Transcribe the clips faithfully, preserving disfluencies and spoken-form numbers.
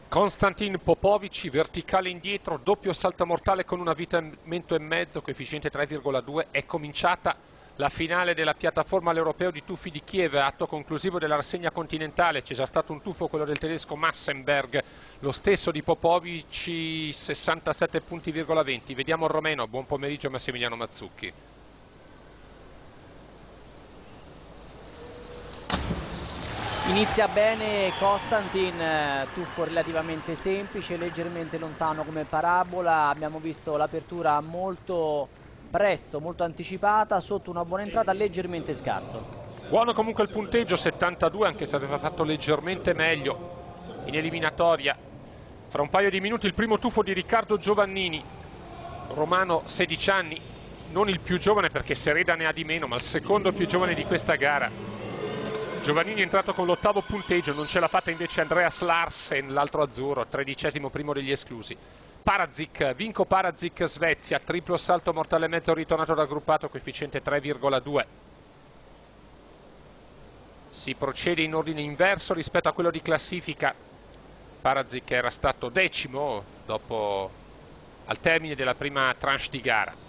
Konstantin Popovic, verticale indietro, doppio salto mortale con un avvitamento e mezzo, coefficiente tre virgola due. È cominciata la finale della piattaforma all'Europeo di tuffi di Kiev, atto conclusivo della rassegna continentale. C'è già stato un tuffo, quello del tedesco Massenberg, lo stesso di Popovic, sessantasette punti virgola venti. Vediamo il romeno. Buon pomeriggio Massimiliano Mazzucchi. Inizia bene Konstantin, tuffo relativamente semplice, leggermente lontano come parabola. Abbiamo visto l'apertura molto presto, molto anticipata, sotto una buona entrata, leggermente scarso. Buono comunque il punteggio, settantadue, anche se aveva fatto leggermente meglio in eliminatoria. Fra un paio di minuti il primo tuffo di Riccardo Giovannini, romano, sedici anni, non il più giovane perché Sereda ne ha di meno, ma il secondo più giovane di questa gara. Giovannini è entrato con l'ottavo punteggio, non ce l'ha fatta invece Andreas Larsen, l'altro azzurro, tredicesimo, primo degli esclusi. Parazic, Vinko Parazic, Svezia, triplo salto mortale mezzo ritornato dal gruppato, coefficiente tre virgola due. Si procede in ordine inverso rispetto a quello di classifica. Parazic era stato decimo dopo, al termine della prima tranche di gara.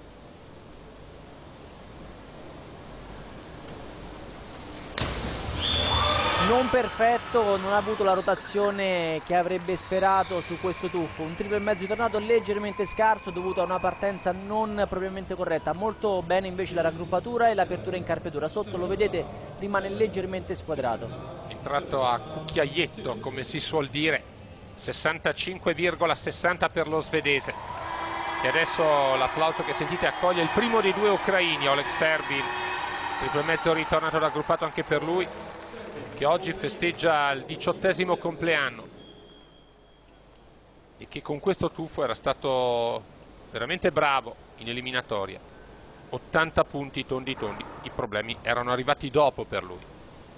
Non perfetto, non ha avuto la rotazione che avrebbe sperato su questo tuffo. Un triplo e mezzo ritornato leggermente scarso dovuto a una partenza non propriamente corretta. Molto bene invece la raggruppatura e l'apertura in carpiatura. Sotto lo vedete, rimane leggermente squadrato. Entrato a cucchiaietto, come si suol dire, sessantacinque virgola sessanta per lo svedese. E adesso l'applauso che sentite accoglie il primo dei due ucraini, Oleg Serbin. Triplo e mezzo ritornato dal gruppato anche per lui, che oggi festeggia il diciottesimo compleanno e che con questo tuffo era stato veramente bravo in eliminatoria. ottanta punti tondi tondi, i problemi erano arrivati dopo per lui.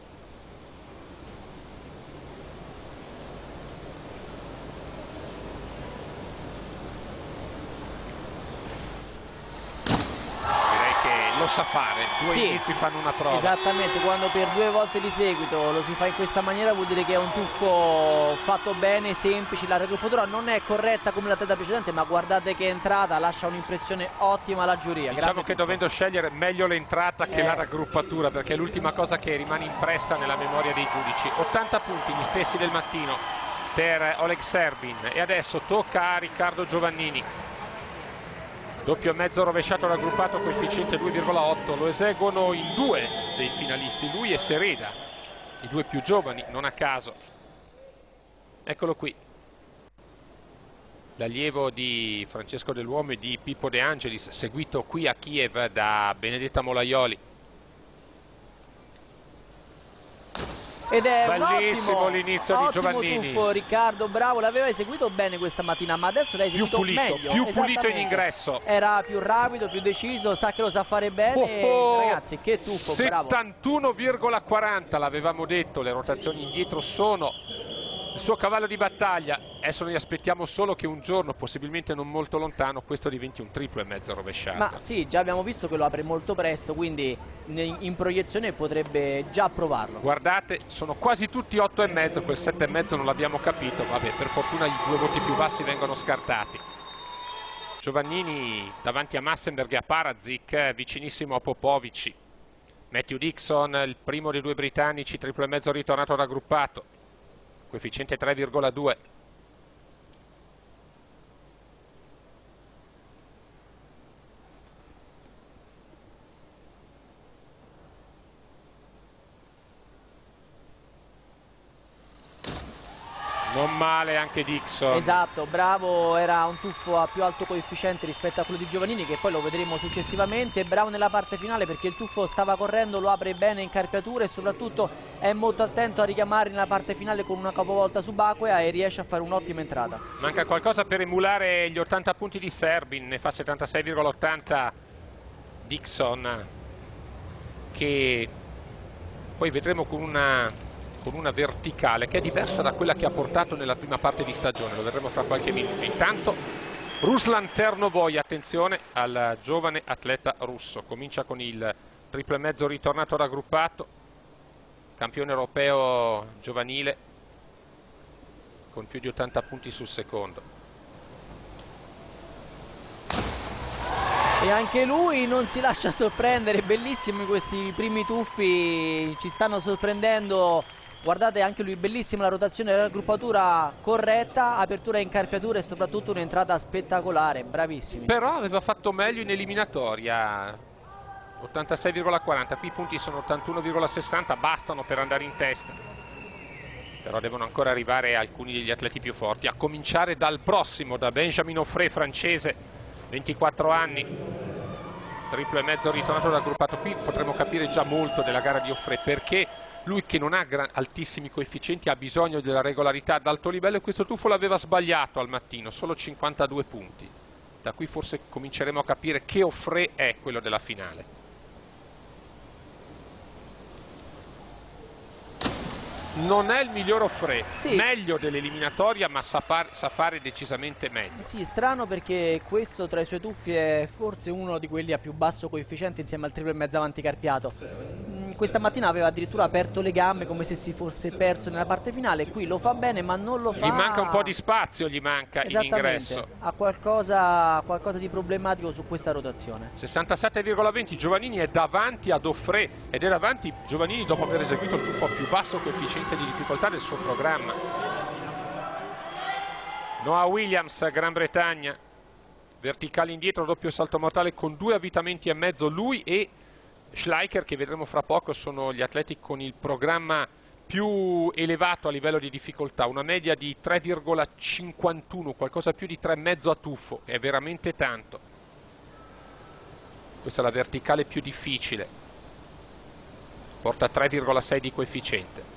Lo sa fare, due sì, inizi fanno una prova. Esattamente, quando per due volte di seguito lo si fa in questa maniera vuol dire che è un tuffo fatto bene, semplice. La raggruppatura non è corretta come la tenda precedente, ma guardate che entrata, lascia un'impressione ottima alla giuria. Diciamo Grande che tuffo. dovendo scegliere meglio l'entrata che eh. la raggruppatura, perché è l'ultima cosa che rimane impressa nella memoria dei giudici. ottanta punti, gli stessi del mattino per Oleg Serbin, e adesso tocca a Riccardo Giovannini. Doppio e mezzo rovesciato raggruppato, coefficiente due virgola otto. Lo eseguono in due dei finalisti, lui e Sereda, i due più giovani, non a caso. Eccolo qui, l'allievo di Francesco Dell'Uomo e di Pippo De Angelis, seguito qui a Kiev da Benedetta Molaioli. Ed è bellissimo l'inizio di Giovannini. Tuffo, Riccardo, bravo, l'aveva eseguito bene questa mattina, ma adesso l'hai eseguito più pulito, meglio. più pulito in ingresso. Era più rapido, più deciso, sa che lo sa fare bene. Oh, oh, ragazzi, che tuffo, bravo. settantuno virgola quaranta, l'avevamo detto, le rotazioni indietro sono il suo cavallo di battaglia. Adesso noi aspettiamo solo che un giorno, possibilmente non molto lontano, questo diventi un triplo e mezzo rovesciato. Ma sì, già abbiamo visto che lo apre molto presto, quindi in proiezione potrebbe già provarlo. Guardate, sono quasi tutti otto e mezzo, quel sette e mezzo non l'abbiamo capito. Vabbè, per fortuna i due voti più bassi vengono scartati. Giovannini davanti a Massenberg e a Parazic, vicinissimo a Popovic. Matthew Dixon, il primo dei due britannici, triplo e mezzo ritornato raggruppato, coefficiente tre virgola due. Non male anche Dixon. Esatto, bravo, era un tuffo a più alto coefficiente rispetto a quello di Giovannini, che poi lo vedremo successivamente. Bravo nella parte finale perché il tuffo stava correndo, lo apre bene in carpiatura e soprattutto è molto attento a richiamare nella parte finale con una capovolta subacquea e riesce a fare un'ottima entrata. Manca qualcosa per emulare gli ottanta punti di Serbin, ne fa settantasei virgola ottanta Dixon, che poi vedremo con una... con una verticale che è diversa da quella che ha portato nella prima parte di stagione, lo vedremo fra qualche minuto. Intanto Ruslan Ternovoi, attenzione al giovane atleta russo, comincia con il triplo e mezzo ritornato raggruppato, campione europeo giovanile, con più di ottanta punti sul secondo. E anche lui non si lascia sorprendere, bellissimi questi primi tuffi, ci stanno sorprendendo. Guardate anche lui, bellissima la rotazione della gruppatura corretta, apertura e incarpiatura e soprattutto un'entrata spettacolare, bravissimi. Però aveva fatto meglio in eliminatoria, ottantasei virgola quaranta, qui i punti sono ottantuno virgola sessanta, bastano per andare in testa. Però devono ancora arrivare alcuni degli atleti più forti, a cominciare dal prossimo, da Benjamin Offray, francese, ventiquattro anni, triplo e mezzo ritornato dal gruppato. Qui potremo capire già molto della gara di Offray, perché lui, che non ha altissimi coefficienti, ha bisogno della regolarità ad alto livello, e questo tuffo l'aveva sbagliato al mattino, solo cinquantadue punti. Da qui forse cominceremo a capire che Offray è quello della finale. Non è il miglior Offray, sì, meglio dell'eliminatoria, ma sa, sa fare decisamente meglio. Sì, strano, perché questo tra i suoi tuffi è forse uno di quelli a più basso coefficiente insieme al triplo e mezzo avanti carpiato. Mm, questa mattina aveva addirittura aperto le gambe come se si fosse perso nella parte finale. Qui lo fa bene, ma non lo fa. Gli manca un po' di spazio, gli manca in ingresso. Ha qualcosa, qualcosa di problematico su questa rotazione. sessantasette virgola venti, Giovannini è davanti ad Offray, ed è davanti Giovannini dopo aver eseguito il tuffo a più basso coefficiente di difficoltà del suo programma. Noah Williams, Gran Bretagna, verticale indietro, doppio salto mortale con due avvitamenti e mezzo. Lui e Schleicher, che vedremo fra poco, sono gli atleti con il programma più elevato a livello di difficoltà, una media di tre virgola cinquantuno, qualcosa più di tre e mezzo a tuffo, è veramente tanto. Questa è la verticale più difficile, porta tre virgola sei di coefficiente.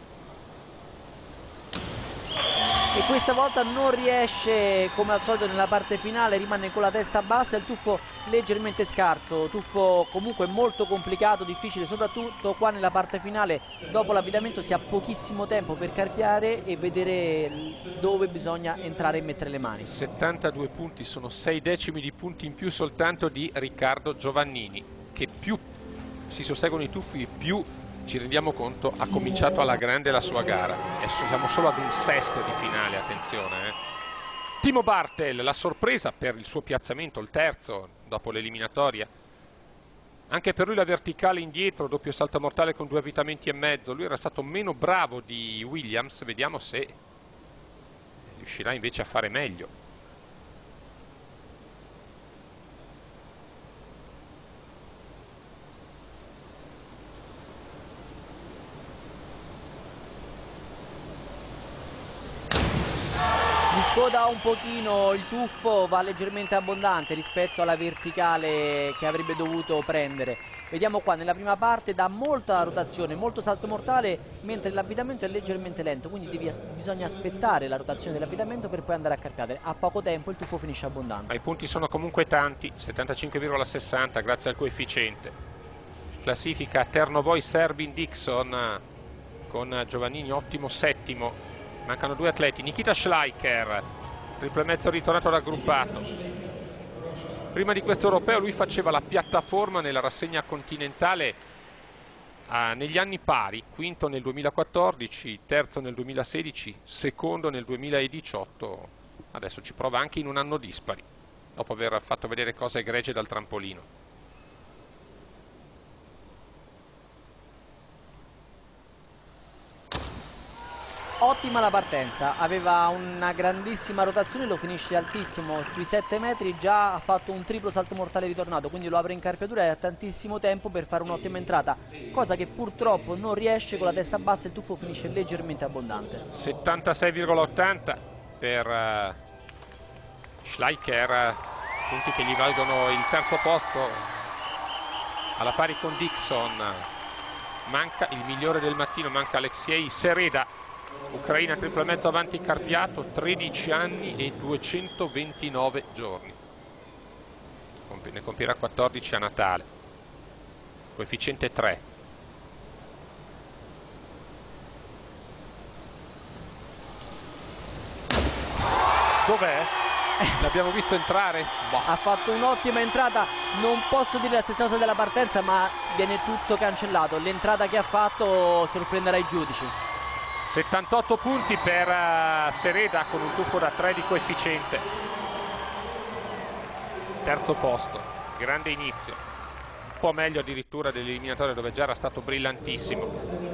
E questa volta non riesce, come al solito nella parte finale, rimane con la testa bassa, il tuffo leggermente scarso, tuffo comunque molto complicato, difficile, soprattutto qua nella parte finale. Dopo l'avvitamento si ha pochissimo tempo per carpiare e vedere dove bisogna entrare e mettere le mani. settantadue punti, sono sei decimi di punti in più soltanto di Riccardo Giovannini, che più si susseguono i tuffi più ci rendiamo conto ha cominciato alla grande la sua gara. Adesso siamo solo ad un sesto di finale, attenzione. Eh. Timo Bartel, la sorpresa per il suo piazzamento, il terzo dopo l'eliminatoria. Anche per lui la verticale indietro, doppio salto mortale con due avvitamenti e mezzo. Lui era stato meno bravo di Williams, vediamo se riuscirà invece a fare meglio. Scoda un pochino il tuffo, va leggermente abbondante rispetto alla verticale che avrebbe dovuto prendere. Vediamo qua nella prima parte dà molta rotazione, molto salto mortale, mentre l'avvitamento è leggermente lento, quindi devi as bisogna aspettare la rotazione dell'avvitamento per poi andare a carpiare. A poco tempo il tuffo finisce abbondante. Ma i punti sono comunque tanti, settantacinque virgola sessanta grazie al coefficiente. Classifica Ternoboj, Serbin, Dixon con Giovannini ottimo settimo. Mancano due atleti, Nikita Schleicher, triplo e mezzo ritornato raggruppato. Prima di questo europeo lui faceva la piattaforma nella rassegna continentale ah, negli anni pari, quinto nel duemilaquattordici, terzo nel duemilasedici, secondo nel duemiladiciotto. Adesso ci prova anche in un anno dispari, dopo aver fatto vedere cose egregie dal trampolino. Ottima la partenza, aveva una grandissima rotazione, lo finisce altissimo sui sette metri, già ha fatto un triplo salto mortale ritornato, quindi lo apre in carpiatura e ha tantissimo tempo per fare un'ottima entrata, cosa che purtroppo non riesce con la testa bassa, il tuffo finisce leggermente abbondante. settantasei virgola ottanta per uh, Schleicher, punti che gli valgono il terzo posto alla pari con Dixon. Manca il migliore del mattino, manca Aleksej Sereda, Ucraina, triplo e mezzo avanti carpiato, tredici anni e duecentoventinove giorni. Ne compirà quattordici a Natale. Coefficiente tre. Dov'è? L'abbiamo visto entrare? Boh. Ha fatto un'ottima entrata, non posso dire la stessa cosa della partenza, ma viene tutto cancellato. L'entrata che ha fatto sorprenderà i giudici. settantotto punti per uh, Sereda con un tuffo da tre di coefficiente. Terzo posto, grande inizio, un po' meglio addirittura dell'eliminatoria dove già era stato brillantissimo.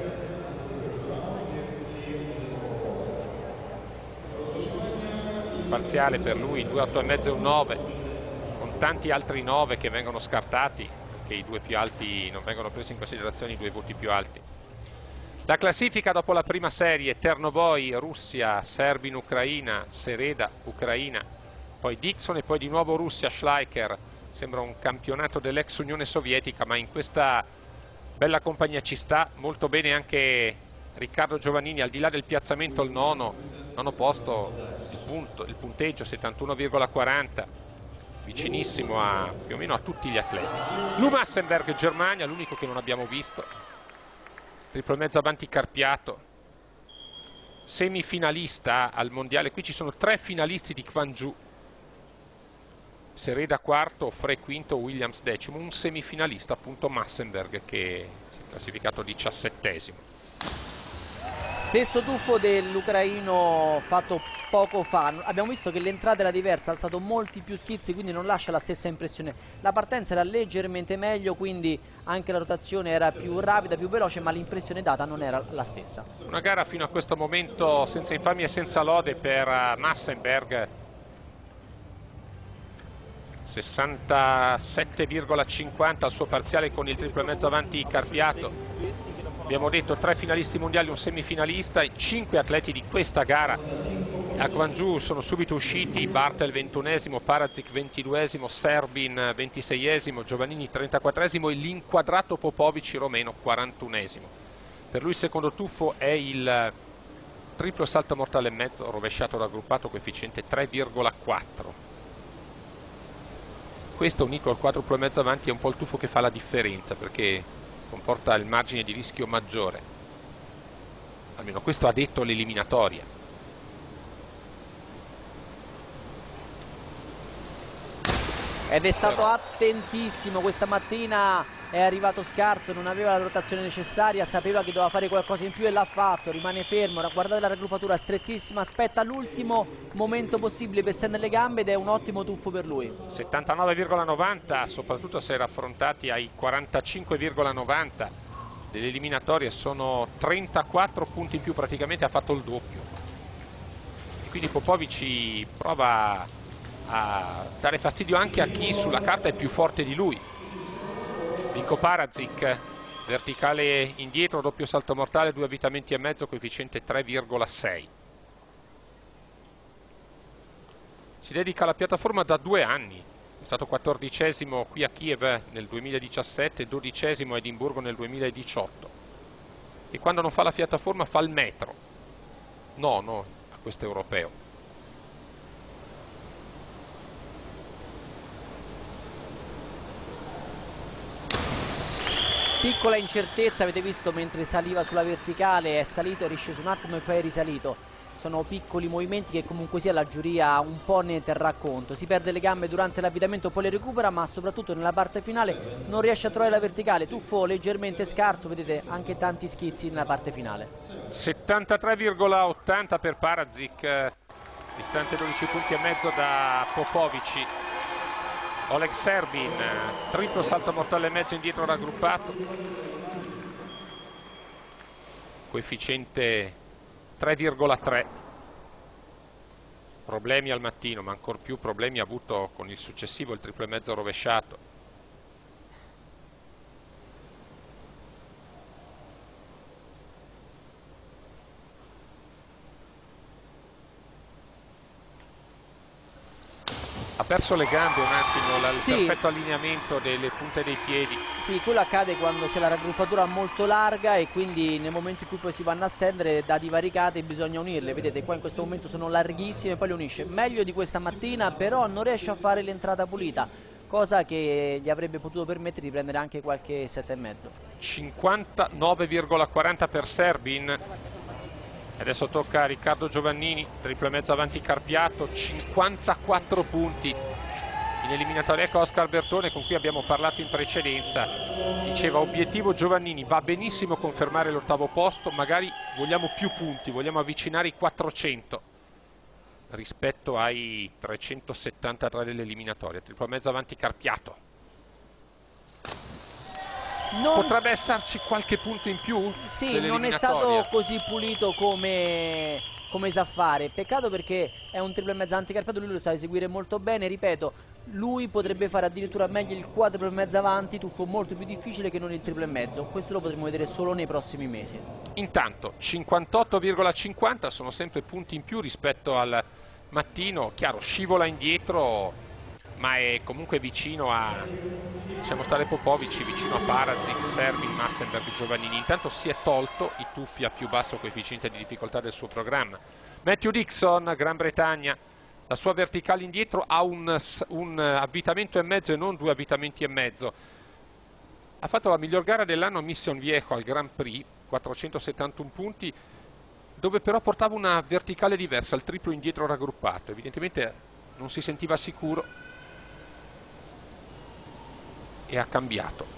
Il parziale per lui due otto e mezzo e un nove, con tanti altri nove che vengono scartati, che i due più alti non vengono presi in considerazione, i due voti più alti. La classifica dopo la prima serie: Ternoboj, Russia, Serbin, Ucraina, Sereda, Ucraina, poi Dixon e poi di nuovo Russia, Schleicher. Sembra un campionato dell'ex Unione Sovietica, ma in questa bella compagnia ci sta molto bene anche Riccardo Giovannini, al di là del piazzamento al nono, nono posto, il, punto, il punteggio settantuno virgola quaranta, vicinissimo a più o meno a tutti gli atleti. Lou Massenberg, Germania, l'unico che non abbiamo visto, triplo e mezzo avanti Carpiato, semifinalista al mondiale. Qui ci sono tre finalisti di Gwangju: Sereda quarto, Frey quinto, Williams decimo, un semifinalista appunto Massenberg che si è classificato diciassettesimo. Stesso tuffo dell'ucraino fatto poco fa. Abbiamo visto che l'entrata era diversa, ha alzato molti più schizzi, quindi non lascia la stessa impressione. La partenza era leggermente meglio, quindi anche la rotazione era più rapida, più veloce, ma l'impressione data non era la stessa. Una gara fino a questo momento senza infamia e senza lode per Massenberg. sessantasette virgola cinquanta al suo parziale con il triplo e mezzo avanti Carpiato. Abbiamo detto tre finalisti mondiali, un semifinalista, e cinque atleti di questa gara a Gwangju sono subito usciti: Bartel ventunesimo, Parazic ventiduesimo, Serbin ventiseiesimo, Giovannini trentaquattresimo e l'inquadrato Popovic romeno quarantunesimo. Per lui il secondo tuffo è il triplo salto mortale e mezzo rovesciato raggruppato, coefficiente tre virgola quattro. Questo unito al quadruplo e mezzo avanti è un po' il tuffo che fa la differenza, perché comporta il margine di rischio maggiore. Almeno questo ha detto l'eliminatoria. Ed è stato attentissimo questa mattina, è arrivato scarso, non aveva la rotazione necessaria, sapeva che doveva fare qualcosa in più e l'ha fatto. Rimane fermo, guardate la raggruppatura strettissima, aspetta l'ultimo momento possibile per stendere le gambe ed è un ottimo tuffo per lui. settantanove virgola novanta, soprattutto se raffrontati ai quarantacinque virgola novanta delle eliminatorie, sono trentaquattro punti in più, praticamente ha fatto il doppio. E quindi Popovic prova a dare fastidio anche a chi sulla carta è più forte di lui. Vinko Parazic, verticale indietro, doppio salto mortale, due avvitamenti e mezzo, coefficiente tre virgola sei. Si dedica alla piattaforma da due anni, è stato quattordicesimo qui a Kiev nel duemiladiciassette, dodicesimo a Edimburgo nel duemiladiciotto, e quando non fa la piattaforma fa il metro, nono a questo europeo. Piccola incertezza, avete visto, mentre saliva sulla verticale, è salito, è risceso un attimo e poi è risalito. Sono piccoli movimenti che comunque sia la giuria un po' ne terrà conto. Si perde le gambe durante l'avvitamento, poi le recupera, ma soprattutto nella parte finale non riesce a trovare la verticale. Tuffo leggermente scarso, vedete anche tanti schizzi nella parte finale. settantatré virgola ottanta per Parazic, distante dodici punti e mezzo da Popovic. Oleg Serbin, triplo salto mortale e mezzo indietro raggruppato, coefficiente tre virgola tre. Problemi al mattino, ma ancor più problemi ha avuto con il successivo, il triplo e mezzo rovesciato. Ha perso le gambe un attimo, il sì. perfetto allineamento delle punte dei piedi. Sì, quello accade quando c'è la raggruppatura molto larga e quindi nel momento in cui poi si vanno a stendere da divaricate bisogna unirle. Vedete qua in questo momento sono larghissime e poi le unisce. Meglio di questa mattina, però non riesce a fare l'entrata pulita, cosa che gli avrebbe potuto permettere di prendere anche qualche sette e mezzo. cinquantanove virgola quaranta per Serbin. Adesso tocca a Riccardo Giovannini, triplo e mezzo avanti Carpiato, cinquantaquattro punti in eliminatoria con Oscar Bertone, con cui abbiamo parlato in precedenza. Diceva: obiettivo Giovannini, va benissimo confermare l'ottavo posto, magari vogliamo più punti, vogliamo avvicinare i quattrocento rispetto ai trecentosettantatré dell'eliminatoria. Triplo mezzo avanti Carpiato. Non... potrebbe esserci qualche punto in più? Sì, non è stato così pulito come, come sa fare. Peccato, perché è un triplo e mezzo anticarpiato, lui lo sa eseguire molto bene. Ripeto, lui potrebbe fare addirittura meglio il quadruplo e mezzo avanti, tuffo molto più difficile che non il triplo e mezzo. Questo lo potremo vedere solo nei prossimi mesi. Intanto cinquantotto virgola cinquanta sono sempre punti in più rispetto al mattino. Chiaro, scivola indietro, ma è comunque vicino a, diciamo, stare Popovic, vicino a Parazic, Servin, Massenberg, Giovannini. Intanto si è tolto i tuffi a più basso coefficiente di difficoltà del suo programma. Matthew Dixon, Gran Bretagna, la sua verticale indietro ha un, un avvitamento e mezzo e non due avvitamenti e mezzo. Ha fatto la miglior gara dell'anno a Mission Viejo al Grand Prix, quattrocentosettantuno punti, dove però portava una verticale diversa, il triplo indietro raggruppato. Evidentemente non si sentiva sicuro e ha cambiato.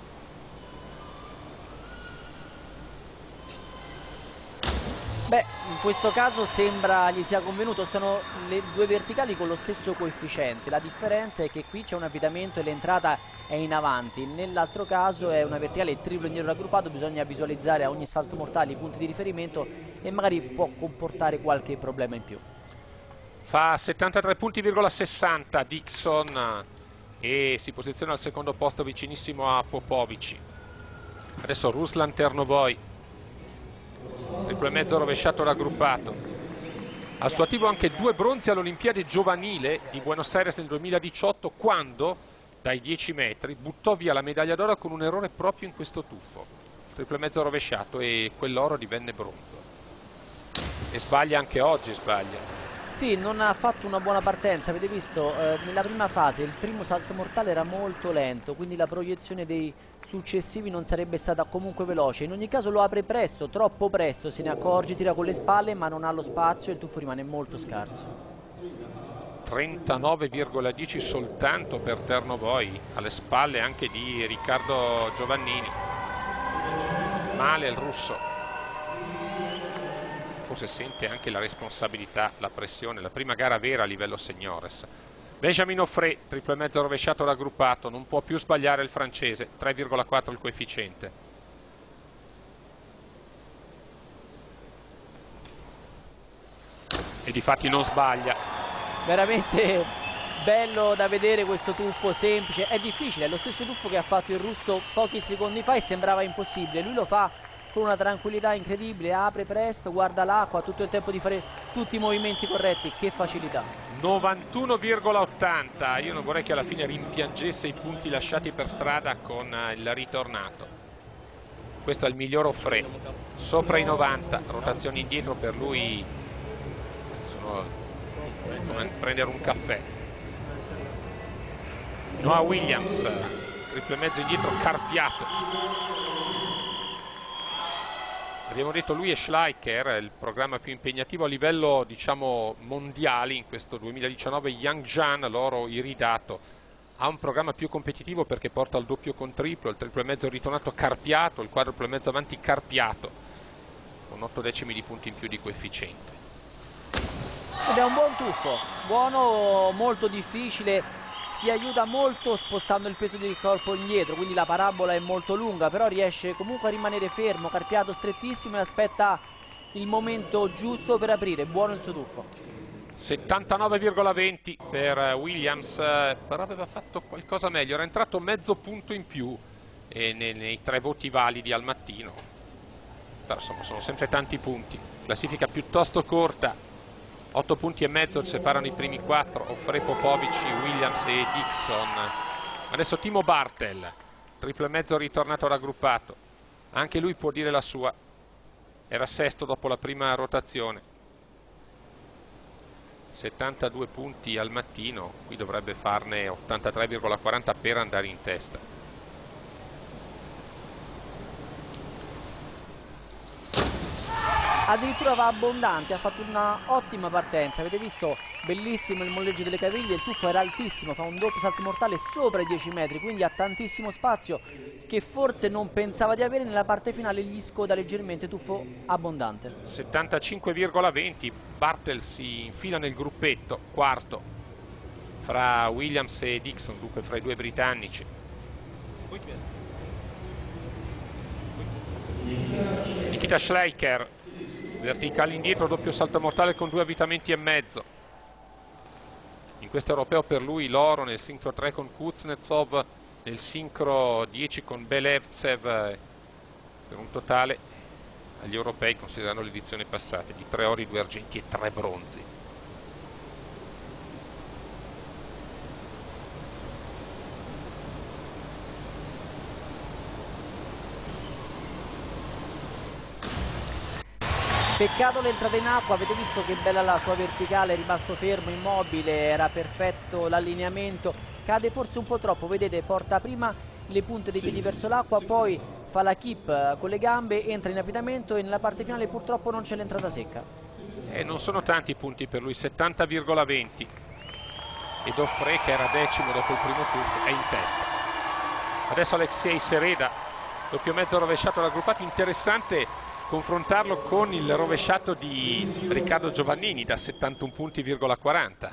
Beh, in questo caso sembra gli sia convenuto. Sono le due verticali con lo stesso coefficiente. La differenza è che qui c'è un avvitamento e l'entrata è in avanti. Nell'altro caso è una verticale triplo indietro raggruppato. Bisogna visualizzare a ogni salto mortale i punti di riferimento e magari può comportare qualche problema in più. Fa settantatré punti,sessanta sessanta Dixon e si posiziona al secondo posto vicinissimo a Popovic. Adesso Ruslan Ternovoi, triplo e mezzo rovesciato raggruppato. Al suo attivo anche due bronzi all'Olimpiade giovanile di Buenos Aires nel duemiladiciotto, quando dai dieci metri buttò via la medaglia d'oro con un errore proprio in questo tuffo. Il triplo e mezzo rovesciato, e quell'oro divenne bronzo. E sbaglia anche oggi, sbaglia. Sì, non ha fatto una buona partenza. Avete visto, eh, nella prima fase il primo salto mortale era molto lento, quindi la proiezione dei successivi non sarebbe stata comunque veloce. In ogni caso lo apre presto, troppo presto, se ne accorge, tira con le spalle, ma non ha lo spazio e il tuffo rimane molto scarso. trentanove virgola dieci soltanto per Ternovoi, alle spalle anche di Riccardo Giovannini. Male il russo. Forse sente anche la responsabilità, la pressione, la prima gara vera a livello seniores. Benjamin Offray, triplo e mezzo rovesciato raggruppato, non può più sbagliare il francese, tre virgola quattro il coefficiente. E difatti non sbaglia. Veramente bello da vedere questo tuffo, semplice, è difficile, è lo stesso tuffo che ha fatto il russo pochi secondi fa e sembrava impossibile. Lui lo fa con una tranquillità incredibile, apre presto, guarda l'acqua, ha tutto il tempo di fare tutti i movimenti corretti. Che facilità. novantuno virgola ottanta. Io non vorrei che alla fine rimpiangesse i punti lasciati per strada con il ritornato. Questo è il miglior Offray, sopra i novanta, rotazioni indietro per lui sono come prendere un caffè. Noah Williams, triplo e mezzo indietro Carpiato. Abbiamo detto, lui e Schleicher, il programma più impegnativo a livello, diciamo, mondiale in questo duemiladiciannove. Yangjian, l'oro iridato, ha un programma più competitivo perché porta al doppio con triplo, il triplo e mezzo ritornato Carpiato, il quadruplo e mezzo avanti Carpiato, con otto decimi di punti in più di coefficiente. Ed è un buon tuffo, buono, molto difficile. Si aiuta molto spostando il peso del corpo indietro, quindi la parabola è molto lunga, però riesce comunque a rimanere fermo, Carpiato strettissimo, e aspetta il momento giusto per aprire. Buono il suo tuffo. settantanove virgola venti per Williams, però aveva fatto qualcosa meglio, era entrato mezzo punto in più e nei, nei tre voti validi al mattino, però insomma sono sempre tanti punti. Classifica piuttosto corta, otto punti e mezzo separano i primi quattro, Offray, Popovic, Williams e Dixon. Adesso Timo Bartel, triplo e mezzo ritornato raggruppato, anche lui può dire la sua, era sesto dopo la prima rotazione. settantadue punti al mattino, qui dovrebbe farne ottantatré virgola quaranta per andare in testa. addirittura va abbondante, ha fatto una ottima partenza, avete visto, bellissimo il molleggio delle caviglie, il tuffo era altissimo, fa un doppio salto mortale sopra i dieci metri, quindi ha tantissimo spazio che forse non pensava di avere. Nella parte finale gli scoda leggermente, tuffo abbondante. settantacinque virgola venti, Bartel si infila nel gruppetto, quarto, fra Williams e Dixon, dunque fra i due britannici. Nikita Schleicher, verticale indietro, doppio salto mortale con due avvitamenti e mezzo. In questo europeo per lui l'oro nel sincro tre con Kuznetsov, nel sincro dieci con Belevtsev, per un totale agli europei, considerando l'edizione passata, di tre ori, due argenti e tre bronzi. Peccato l'entrata in acqua, avete visto che bella la sua verticale, è rimasto fermo, immobile, era perfetto l'allineamento, cade forse un po' troppo, vedete, porta prima le punte dei piedi verso l'acqua, poi fa la keep con le gambe, entra in avvitamento e nella parte finale purtroppo non c'è l'entrata secca. E non sono tanti i punti per lui, settanta virgola venti, e Dauphré, che era decimo dopo il primo tuffo, è in testa. Adesso Alexei Sereda, doppio mezzo rovesciato raggruppato, interessante confrontarlo con il rovesciato di Riccardo Giovannini da settantuno punti virgola quaranta.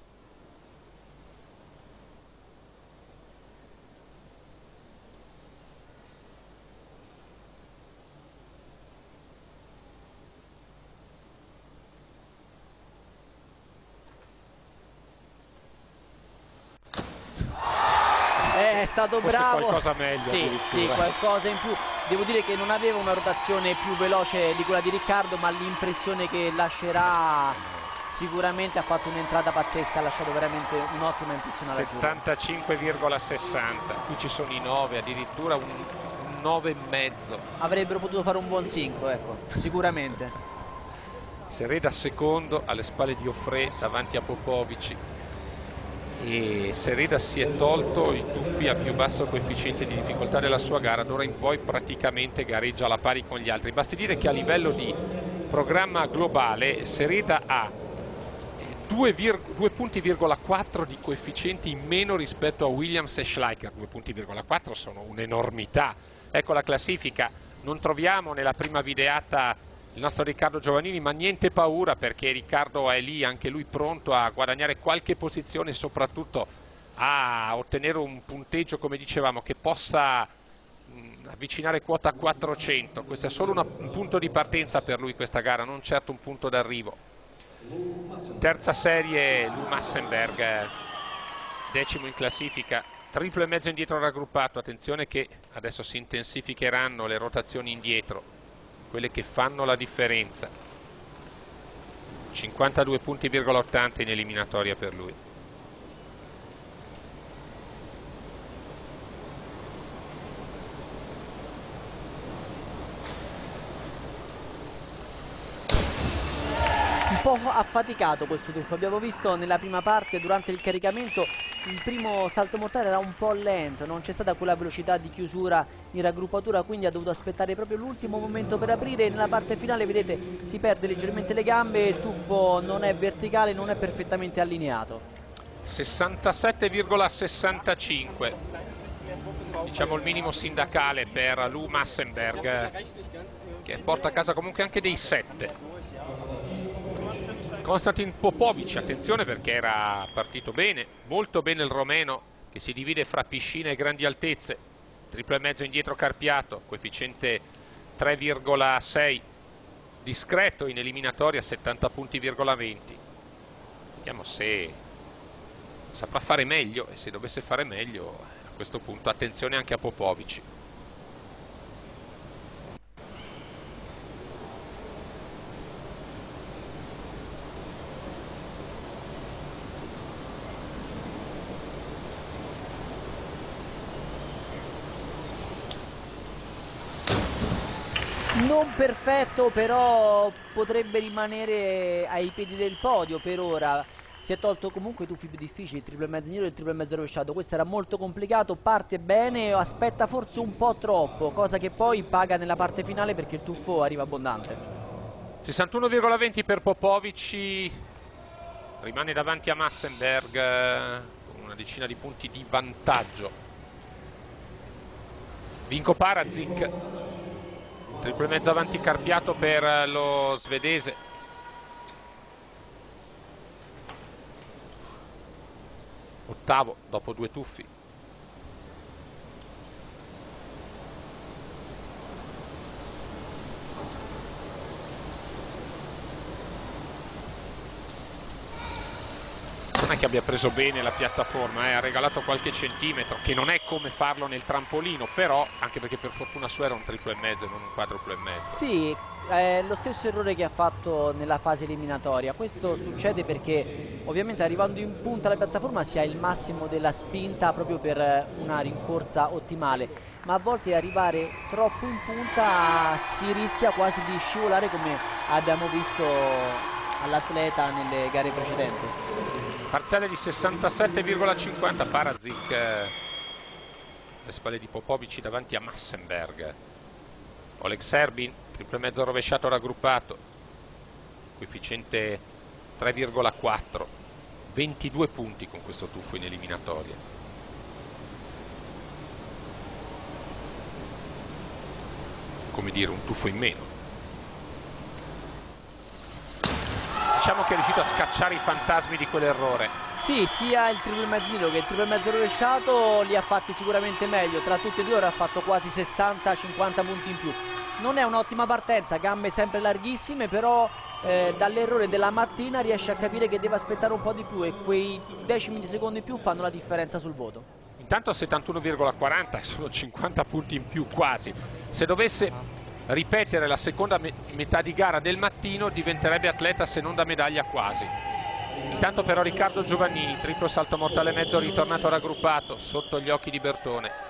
È stato Forse bravo, qualcosa meglio, sì, sì, qualcosa in più. Devo dire che non aveva una rotazione più veloce di quella di Riccardo, ma l'impressione che lascerà sicuramente, ha fatto un'entrata pazzesca, ha lasciato veramente un'ottima impressione alla giuria. settantacinque virgola sessanta, qui ci sono i nove, addirittura un, un nove e mezzo. Avrebbero potuto fare un buon sincro, ecco, sicuramente. Sereda secondo, alle spalle di Dauphré, davanti a Popovic, e Sereda si è tolto i tuffi a più basso coefficiente di difficoltà della sua gara, d'ora in poi praticamente gareggia alla pari con gli altri. Basti dire che a livello di programma globale Sereda ha due punti virgola quattro di coefficienti in meno rispetto a Williams e Schleicher. Due punti virgola quattro sono un'enormità. Ecco la classifica, non troviamo nella prima videata il nostro Riccardo Giovannini, ma niente paura, perché Riccardo è lì anche lui pronto a guadagnare qualche posizione e soprattutto a ottenere un punteggio, come dicevamo, che possa mh, avvicinare quota quattrocento. Questo è solo una, un punto di partenza per lui, questa gara, non certo un punto d'arrivo. Terza serie Lou Massenberg, decimo in classifica, triplo e mezzo indietro raggruppato. Attenzione che adesso si intensificheranno le rotazioni indietro, quelle che fanno la differenza. cinquantadue punti virgola ottanta in eliminatoria per lui. Un po' affaticato questo tuffo, abbiamo visto nella prima parte durante il caricamento il primo salto mortale era un po' lento, non c'è stata quella velocità di chiusura in raggruppatura, quindi ha dovuto aspettare proprio l'ultimo momento per aprire, e nella parte finale vedete si perde leggermente le gambe, il tuffo non è verticale, non è perfettamente allineato. sessantasette virgola sessantacinque, diciamo il minimo sindacale per Lou Massenberg, che porta a casa comunque anche dei sette. Konstantin Popovic, attenzione perché era partito bene, molto bene il romeno, che si divide fra piscina e grandi altezze. Triplo e mezzo indietro carpiato, coefficiente tre virgola sei, discreto in eliminatoria, settanta punti virgola venti. Vediamo se saprà fare meglio, e se dovesse fare meglio a questo punto attenzione anche a Popovic. Non perfetto, però potrebbe rimanere ai piedi del podio per ora. Si è tolto comunque i tuffi più difficili, il triplo e mezzo indietro e il triplo e mezzo rovesciato. Questo era molto complicato, parte bene, aspetta forse un po' troppo, cosa che poi paga nella parte finale perché il tuffo arriva abbondante. sessantuno virgola venti per Popovici, rimane davanti a Massenberg eh, con una decina di punti di vantaggio. Vinko Parazic, triple e mezzo avanti Carpiato per lo svedese. Ottavo dopo due tuffi. Non è che abbia preso bene la piattaforma, eh, ha regalato qualche centimetro, che non è come farlo nel trampolino, però anche perché per fortuna sua era un triplo e mezzo e non un quadruplo e mezzo. Sì, è lo stesso errore che ha fatto nella fase eliminatoria. Questo succede perché ovviamente arrivando in punta alla piattaforma si ha il massimo della spinta proprio per una rincorsa ottimale, ma a volte arrivare troppo in punta si rischia quasi di scivolare, come abbiamo visto all'atleta nelle gare precedenti. Parziale di sessantasette virgola cinquanta, Parazic eh, alle spalle di Popovici davanti a Massenberg. Oleg Serbin, triple mezzo rovesciato raggruppato, coefficiente tre virgola quattro, ventidue punti con questo tuffo in eliminatoria. Come dire, un tuffo in meno. Diciamo che è riuscito a scacciare i fantasmi di quell'errore. Sì, sia il triple mezzino che il triple mezzo rovesciato li ha fatti sicuramente meglio. Tra tutti e due ora ha fatto quasi sessanta cinquanta punti in più. Non è un'ottima partenza, gambe sempre larghissime, però eh, dall'errore della mattina riesce a capire che deve aspettare un po' di più e quei decimi di secondo in più fanno la differenza sul voto. Intanto settantuno virgola quaranta, sono cinquanta punti in più quasi. Se dovesse ripetere la seconda me metà di gara del mattino diventerebbe atleta se non da medaglia quasi. Intanto però Riccardo Giovannini, triplo salto mortale mezzo ritornato raggruppato sotto gli occhi di Bertone.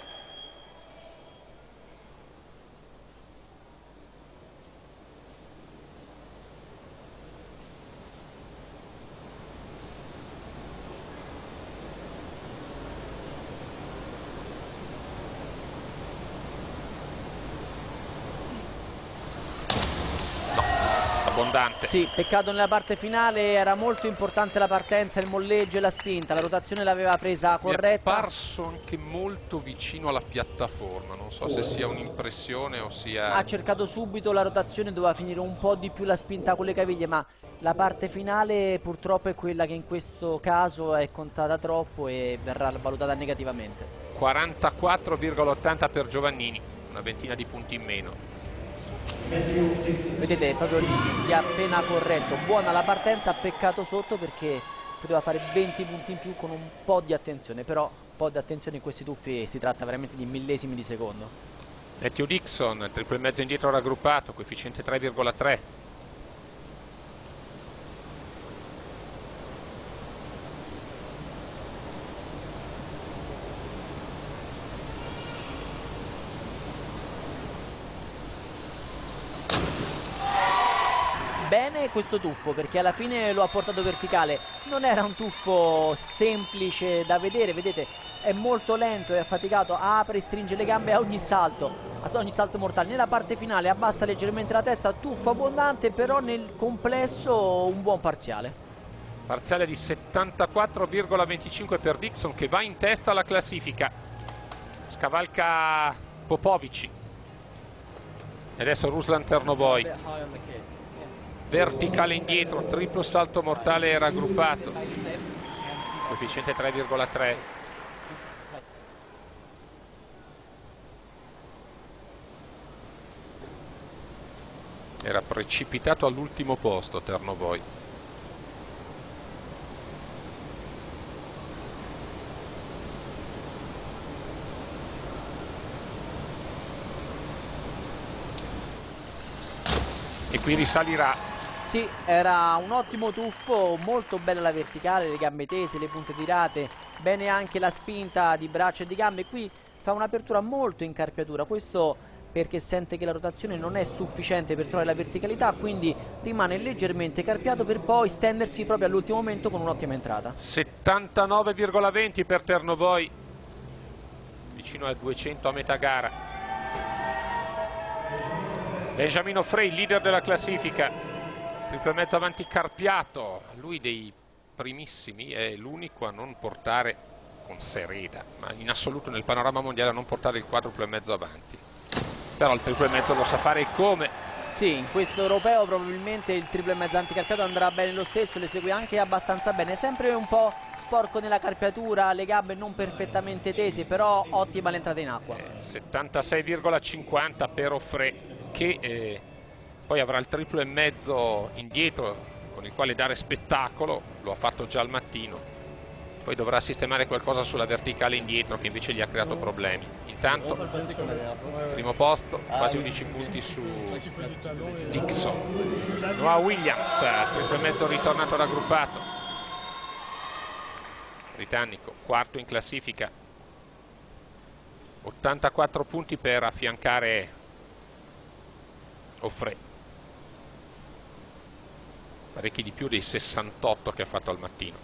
Abbondante. Sì, peccato nella parte finale, era molto importante la partenza, il molleggio e la spinta, la rotazione l'aveva presa corretta. Mi è parso anche molto vicino alla piattaforma, non so se sia un'impressione o sia... Ha cercato subito la rotazione, doveva finire un po' di più la spinta con le caviglie, ma la parte finale purtroppo è quella che in questo caso è contata troppo e verrà valutata negativamente. quarantaquattro virgola ottanta per Giovannini, una ventina di punti in meno. Vedete, proprio gli ha appena corretto. Buona la partenza, peccato sotto perché poteva fare venti punti in più con un po' di attenzione, però un po' di attenzione in questi tuffi si tratta veramente di millesimi di secondo. Matthew Dixon, triple e mezzo indietro raggruppato, coefficiente tre virgola tre. Bene questo tuffo perché alla fine lo ha portato verticale, non era un tuffo semplice da vedere, vedete è molto lento e affaticato, apre e stringe le gambe a ogni salto, a ogni salto mortale. Nella parte finale abbassa leggermente la testa, tuffo abbondante, però nel complesso un buon parziale. Parziale di settantaquattro virgola venticinque per Dixon che va in testa alla classifica, scavalca Popovici e adesso Ruslan Ternovoj. Verticale indietro, triplo salto mortale raggruppato, coefficiente tre virgola tre. Era precipitato all'ultimo posto Ternovoj. E qui risalirà. Sì, era un ottimo tuffo, molto bella la verticale, le gambe tese, le punte tirate, bene anche la spinta di braccia e di gambe. Qui fa un'apertura molto in carpiatura, questo perché sente che la rotazione non è sufficiente per trovare la verticalità, quindi rimane leggermente carpiato per poi stendersi proprio all'ultimo momento con un'ottima entrata. settantanove virgola venti per Ternovoj, vicino al duecento a metà gara. Benjamin Offray, leader della classifica, triple mezzo avanti Carpiato, lui dei primissimi, è l'unico a non portare, con Sereda, ma in assoluto nel panorama mondiale, a non portare il quadruple mezzo avanti. Però il triple mezzo lo sa fare come. Sì, in questo europeo probabilmente il triple mezzo anticarpiato andrà bene lo stesso, le segue anche abbastanza bene, sempre un po' sporco nella carpiatura, le gambe non perfettamente tese, però ottima l'entrata in acqua. Eh, settantasei virgola cinquanta per Offray, che eh, poi avrà il triple mezzo indietro con il quale dare spettacolo, lo ha fatto già al mattino, poi dovrà sistemare qualcosa sulla verticale indietro che invece gli ha creato problemi. Intanto primo posto, quasi undici punti su Dixon. Noah Williams, triple mezzo ritornato raggruppato, britannico, quarto in classifica, ottantaquattro punti per affiancare Offray, parecchi di più dei sessantotto che ha fatto al mattino.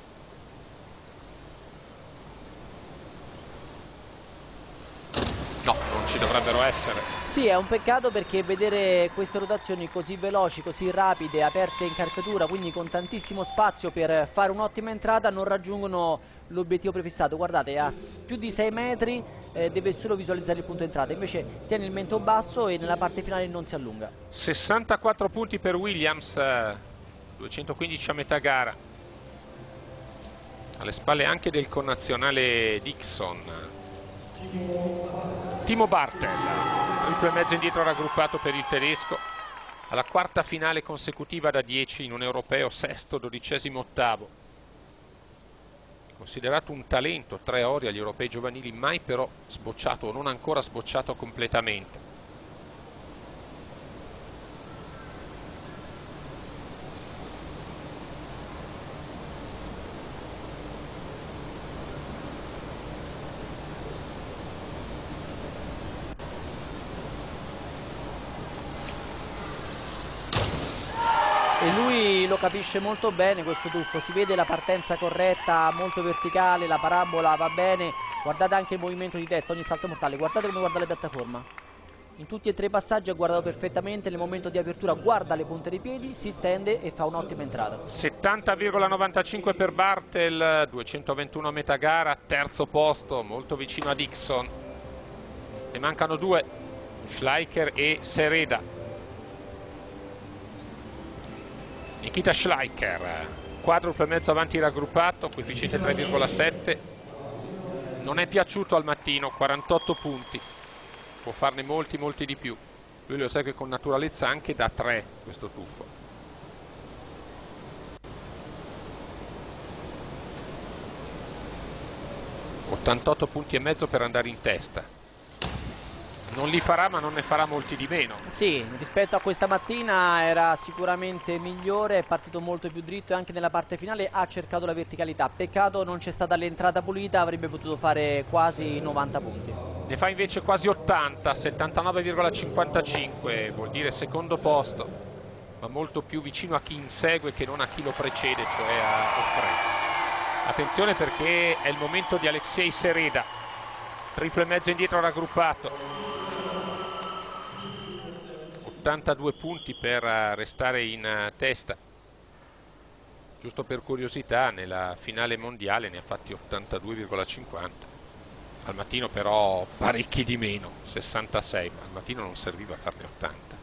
No, non ci dovrebbero essere. Sì, è un peccato perché vedere queste rotazioni così veloci, così rapide, aperte in carpiatura, quindi con tantissimo spazio per fare un'ottima entrata, non raggiungono l'obiettivo prefissato. Guardate, a più di sei metri eh, deve solo visualizzare il punto entrata, invece tiene il mento basso e nella parte finale non si allunga. sessantaquattro punti per Williams, duecentoquindici a metà gara. Alle spalle anche del connazionale Dixon. Timo Bartel, triple mezzo indietro raggruppato per il tedesco, alla quarta finale consecutiva da dieci in un europeo, sesto, dodicesimo, ottavo. Considerato un talento, tre ori agli europei giovanili, mai però sbocciato o non ancora sbocciato completamente. E lui lo capisce molto bene questo tuffo, si vede la partenza corretta, molto verticale, la parabola va bene, guardate anche il movimento di testa, ogni salto mortale, guardate come guarda la piattaforma. In tutti e tre i passaggi ha guardato perfettamente, nel momento di apertura guarda le punte dei piedi, si stende e fa un'ottima entrata. settanta virgola novantacinque per Bartel, duecentoventuno a metà gara, terzo posto, molto vicino a Dixon. Ne mancano due, Schleicher e Sereda. Nikita Schleicher, quadruple mezzo avanti raggruppato, coefficiente tre virgola sette, non è piaciuto al mattino, quarantotto punti, può farne molti molti di più, lui lo esegue con naturalezza anche da tre questo tuffo. ottantotto punti e mezzo per andare in testa. Non li farà, ma non ne farà molti di meno. Sì, rispetto a questa mattina era sicuramente migliore, è partito molto più dritto e anche nella parte finale ha cercato la verticalità. Peccato non c'è stata l'entrata pulita, avrebbe potuto fare quasi novanta punti. Ne fa invece quasi ottanta, settantanove virgola cinquantacinque, vuol dire secondo posto, ma molto più vicino a chi insegue che non a chi lo precede, cioè a Offray. Attenzione perché è il momento di Alexei Sereda, triple mezzo indietro raggruppato. ottantadue punti per restare in testa. Giusto per curiosità, nella finale mondiale ne ha fatti ottantadue virgola cinquanta. Al mattino però parecchi di meno, sessantasei, ma al mattino non serviva a farne ottanta.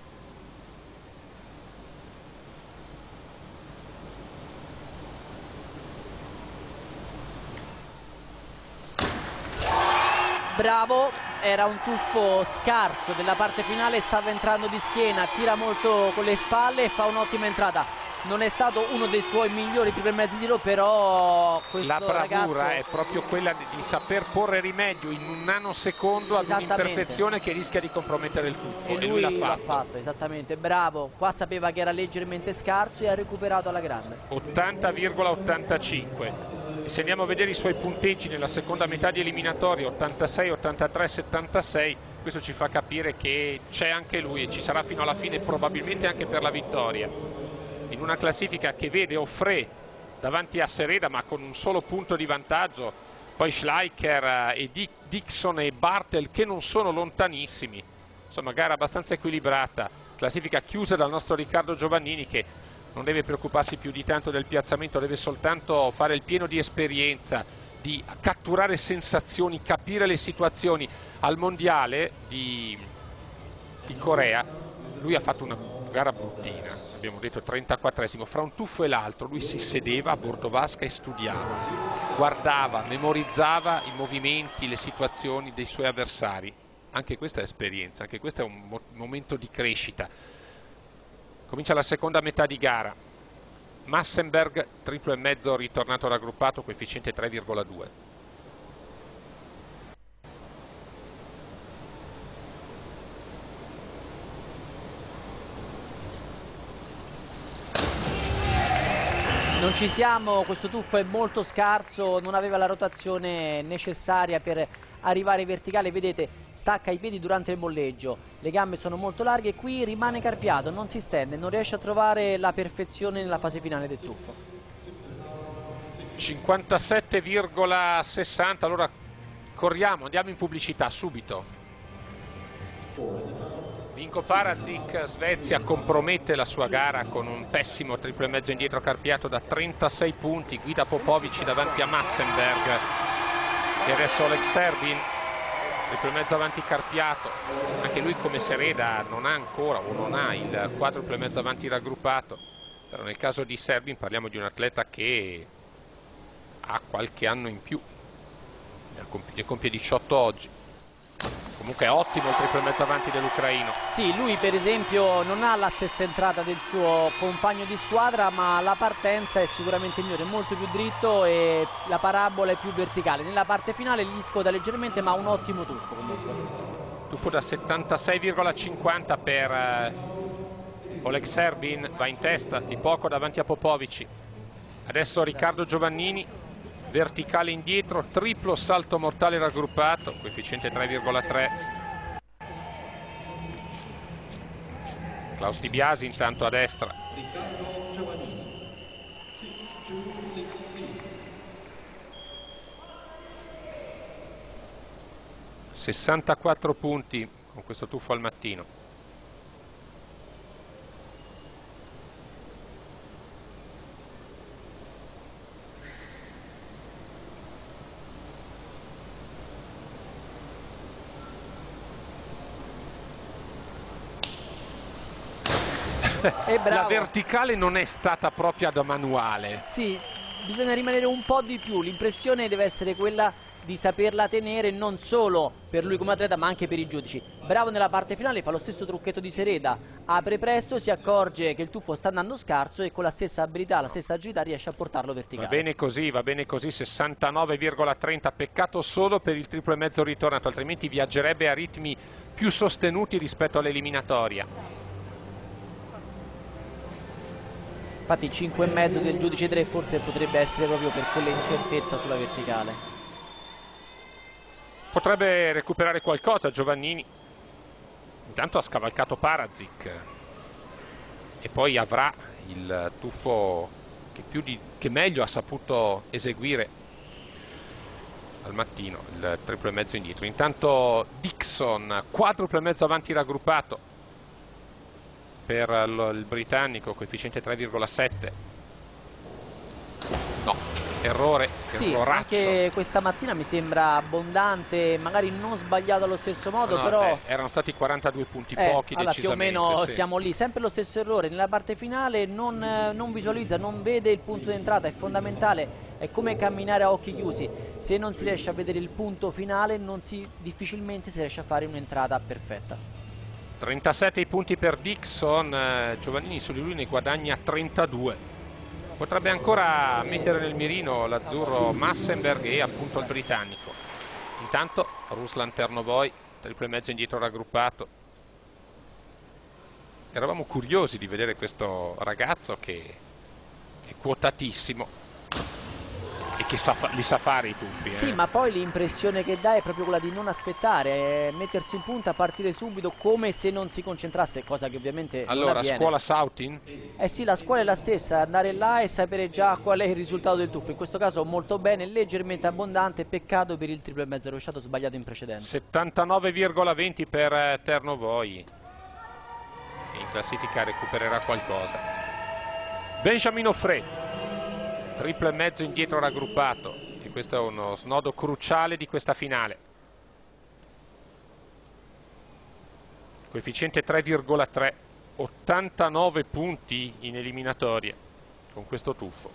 Bravo, era un tuffo scarso della parte finale, stava entrando di schiena, tira molto con le spalle e fa un'ottima entrata. Non è stato uno dei suoi migliori triple mezzi tiro, però questo la bravura ragazzo... è proprio quella di, di saper porre rimedio in un nanosecondo ad un'imperfezione che rischia di compromettere il tuffo, e lui, e lui l'ha l'ha fatto. fatto, esattamente, bravo. Qua sapeva che era leggermente scarso e ha recuperato alla grande. ottanta virgola ottantacinque. E se andiamo a vedere i suoi punteggi nella seconda metà di eliminatoria, ottantasei, ottantatré, settantasei, questo ci fa capire che c'è anche lui e ci sarà fino alla fine, probabilmente anche per la vittoria, in una classifica che vede Offray davanti a Sereda ma con un solo punto di vantaggio, poi Schleicher e Dixon e Bartel che non sono lontanissimi, insomma gara abbastanza equilibrata Classifica chiusa dal nostro Riccardo Giovannini, che non deve preoccuparsi più di tanto del piazzamento, deve soltanto fare il pieno di esperienza, di catturare sensazioni, capire le situazioni. Al mondiale di, di Corea lui ha fatto una gara bruttina, abbiamo detto trentaquattresimo, fra un tuffo e l'altro lui si sedeva a bordo vasca e studiava, guardava, memorizzava i movimenti, le situazioni dei suoi avversari. Anche questa è esperienza, anche questo è un mo momento di crescita. Comincia la seconda metà di gara. Massenberg, triplo e mezzo ritornato raggruppato, coefficiente tre virgola due. Non ci siamo, questo tuffo è molto scarso, non aveva la rotazione necessaria per arrivare verticale, vedete, stacca i piedi durante il molleggio, le gambe sono molto larghe e qui rimane carpiato, non si stende, non riesce a trovare la perfezione nella fase finale del tuffo. cinquantasette virgola sessanta, allora corriamo, andiamo in pubblicità subito. Vinko Parazic, Svezia, compromette la sua gara con un pessimo triplo e mezzo indietro carpiato da trentasei punti, guida Popovic davanti a Massenberg e adesso Oleg Serbin, triplo e mezzo avanti carpiato, anche lui come Sereda non ha ancora o non ha il quadruplo e mezzo avanti raggruppato, però nel caso di Serbin parliamo di un atleta che ha qualche anno in più, ne compie diciotto oggi. Comunque è ottimo il triplo e mezzo avanti dell'ucraino. Sì, lui per esempio non ha la stessa entrata del suo compagno di squadra, ma la partenza è sicuramente migliore, è molto più dritto e la parabola è più verticale. Nella parte finale gli scoda leggermente, ma un ottimo tuffo comunque. Tuffo da settantasei virgola cinquanta per eh, Oleg Serbin, va in testa di poco davanti a Popovic. Adesso Riccardo Giovannini, verticale indietro, triplo salto mortale raggruppato, coefficiente tre virgola tre. Klaus Di Biasi intanto a destra. sessantaquattro punti con questo tuffo al mattino. La verticale non è stata propria da manuale. Sì, bisogna rimanere un po' di più, l'impressione deve essere quella di saperla tenere non solo per lui come atleta ma anche per i giudici. Bravo nella parte finale, fa lo stesso trucchetto di Sereda, apre presto, si accorge che il tuffo sta andando scarso e con la stessa abilità, la stessa agilità riesce a portarlo verticale. Va bene così, va bene così, sessantanove virgola trenta, peccato solo per il triplo e mezzo ritornato, altrimenti viaggerebbe a ritmi più sostenuti rispetto all'eliminatoria. Infatti cinque e mezzo del giudice tre forse potrebbe essere proprio per quell'incertezza sulla verticale. Potrebbe recuperare qualcosa Giovannini. Intanto ha scavalcato Parazic e poi avrà il tuffo che, più di, che meglio ha saputo eseguire al mattino, il triplo e mezzo indietro. Intanto Dixon, quadruplo e mezzo avanti raggruppato per il britannico, coefficiente tre virgola sette. No, errore, sì, erroraccio. Anche questa mattina mi sembra abbondante, magari non sbagliato allo stesso modo, no, però beh, erano stati quarantadue punti, eh, pochi allora, decisamente. più o meno sì. Siamo lì, sempre lo stesso errore. Nella parte finale non, non visualizza, non vede il punto di entrata, è fondamentale, è come camminare a occhi chiusi. Se non si riesce a vedere il punto finale, non si, difficilmente si riesce a fare un'entrata perfetta. trentasette i punti per Dixon, eh, Giovannini su di lui ne guadagna trentadue. Potrebbe ancora mettere nel mirino l'azzurro Massenberg e appunto il britannico. Intanto Ruslan Ternovoi, triplo e mezzo indietro raggruppato. Eravamo curiosi di vedere questo ragazzo che è quotatissimo e che sa li sa fare i tuffi. Eh. Sì, ma poi l'impressione che dà è proprio quella di non aspettare, mettersi in punta, partire subito come se non si concentrasse, cosa che ovviamente allora, non avviene. Scuola Sautin? Eh sì, la scuola è la stessa, andare là e sapere già qual è il risultato del tuffo. In questo caso molto bene, leggermente abbondante, peccato per il triplo e mezzo rovesciato sbagliato in precedenza. settantanove virgola venti per Ternovoi. E classifica recupererà qualcosa. Benjamin Offray, triplo e mezzo indietro raggruppato, e questo è uno snodo cruciale di questa finale. Coefficiente tre virgola tre, ottantanove punti in eliminatoria con questo tuffo.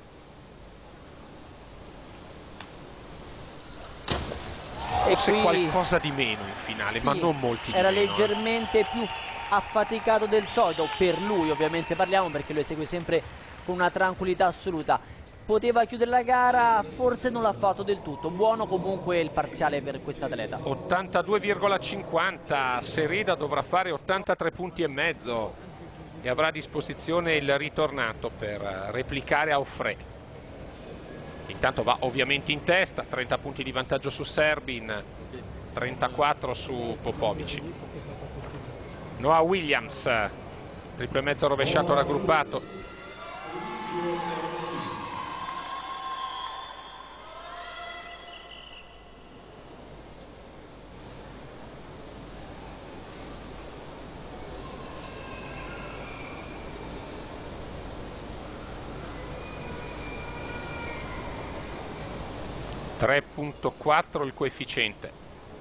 Forse qui qualcosa di meno in finale, sì, ma non molti era di meno. Era leggermente eh. più affaticato del solito, per lui ovviamente parliamo, perché lui segue sempre con una tranquillità assoluta. Poteva chiudere la gara, forse non l'ha fatto del tutto. Buono comunque il parziale per questa atleta. ottantadue virgola cinquanta, Sereda dovrà fare ottantatré punti e mezzo e avrà a disposizione il ritornato per replicare a Offray. Intanto va ovviamente in testa, trenta punti di vantaggio su Serbin, trentaquattro su Popovic. Noah Williams, triplo e mezzo rovesciato raggruppato. tre virgola quattro il coefficiente.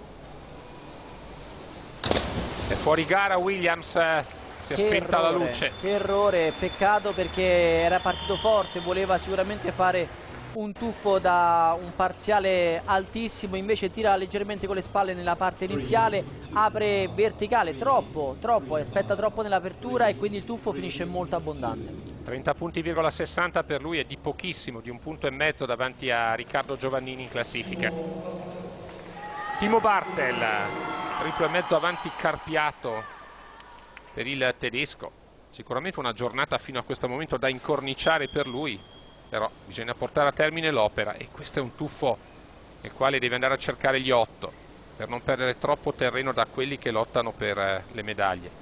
È fuori gara Williams, eh, si è che spenta errore, la luce. Che errore, peccato, perché era partito forte, voleva sicuramente fare un tuffo da un parziale altissimo, invece tira leggermente con le spalle nella parte iniziale, apre verticale, troppo, troppo, aspetta troppo nell'apertura e quindi il tuffo finisce molto abbondante. trenta punti virgola sessanta per lui, è di pochissimo, di un punto e mezzo davanti a Riccardo Giovannini in classifica. Timo Bartel, triplo e mezzo avanti Carpiato per il tedesco. Sicuramente una giornata fino a questo momento da incorniciare per lui, però bisogna portare a termine l'opera e questo è un tuffo nel quale deve andare a cercare gli otto per non perdere troppo terreno da quelli che lottano per le medaglie.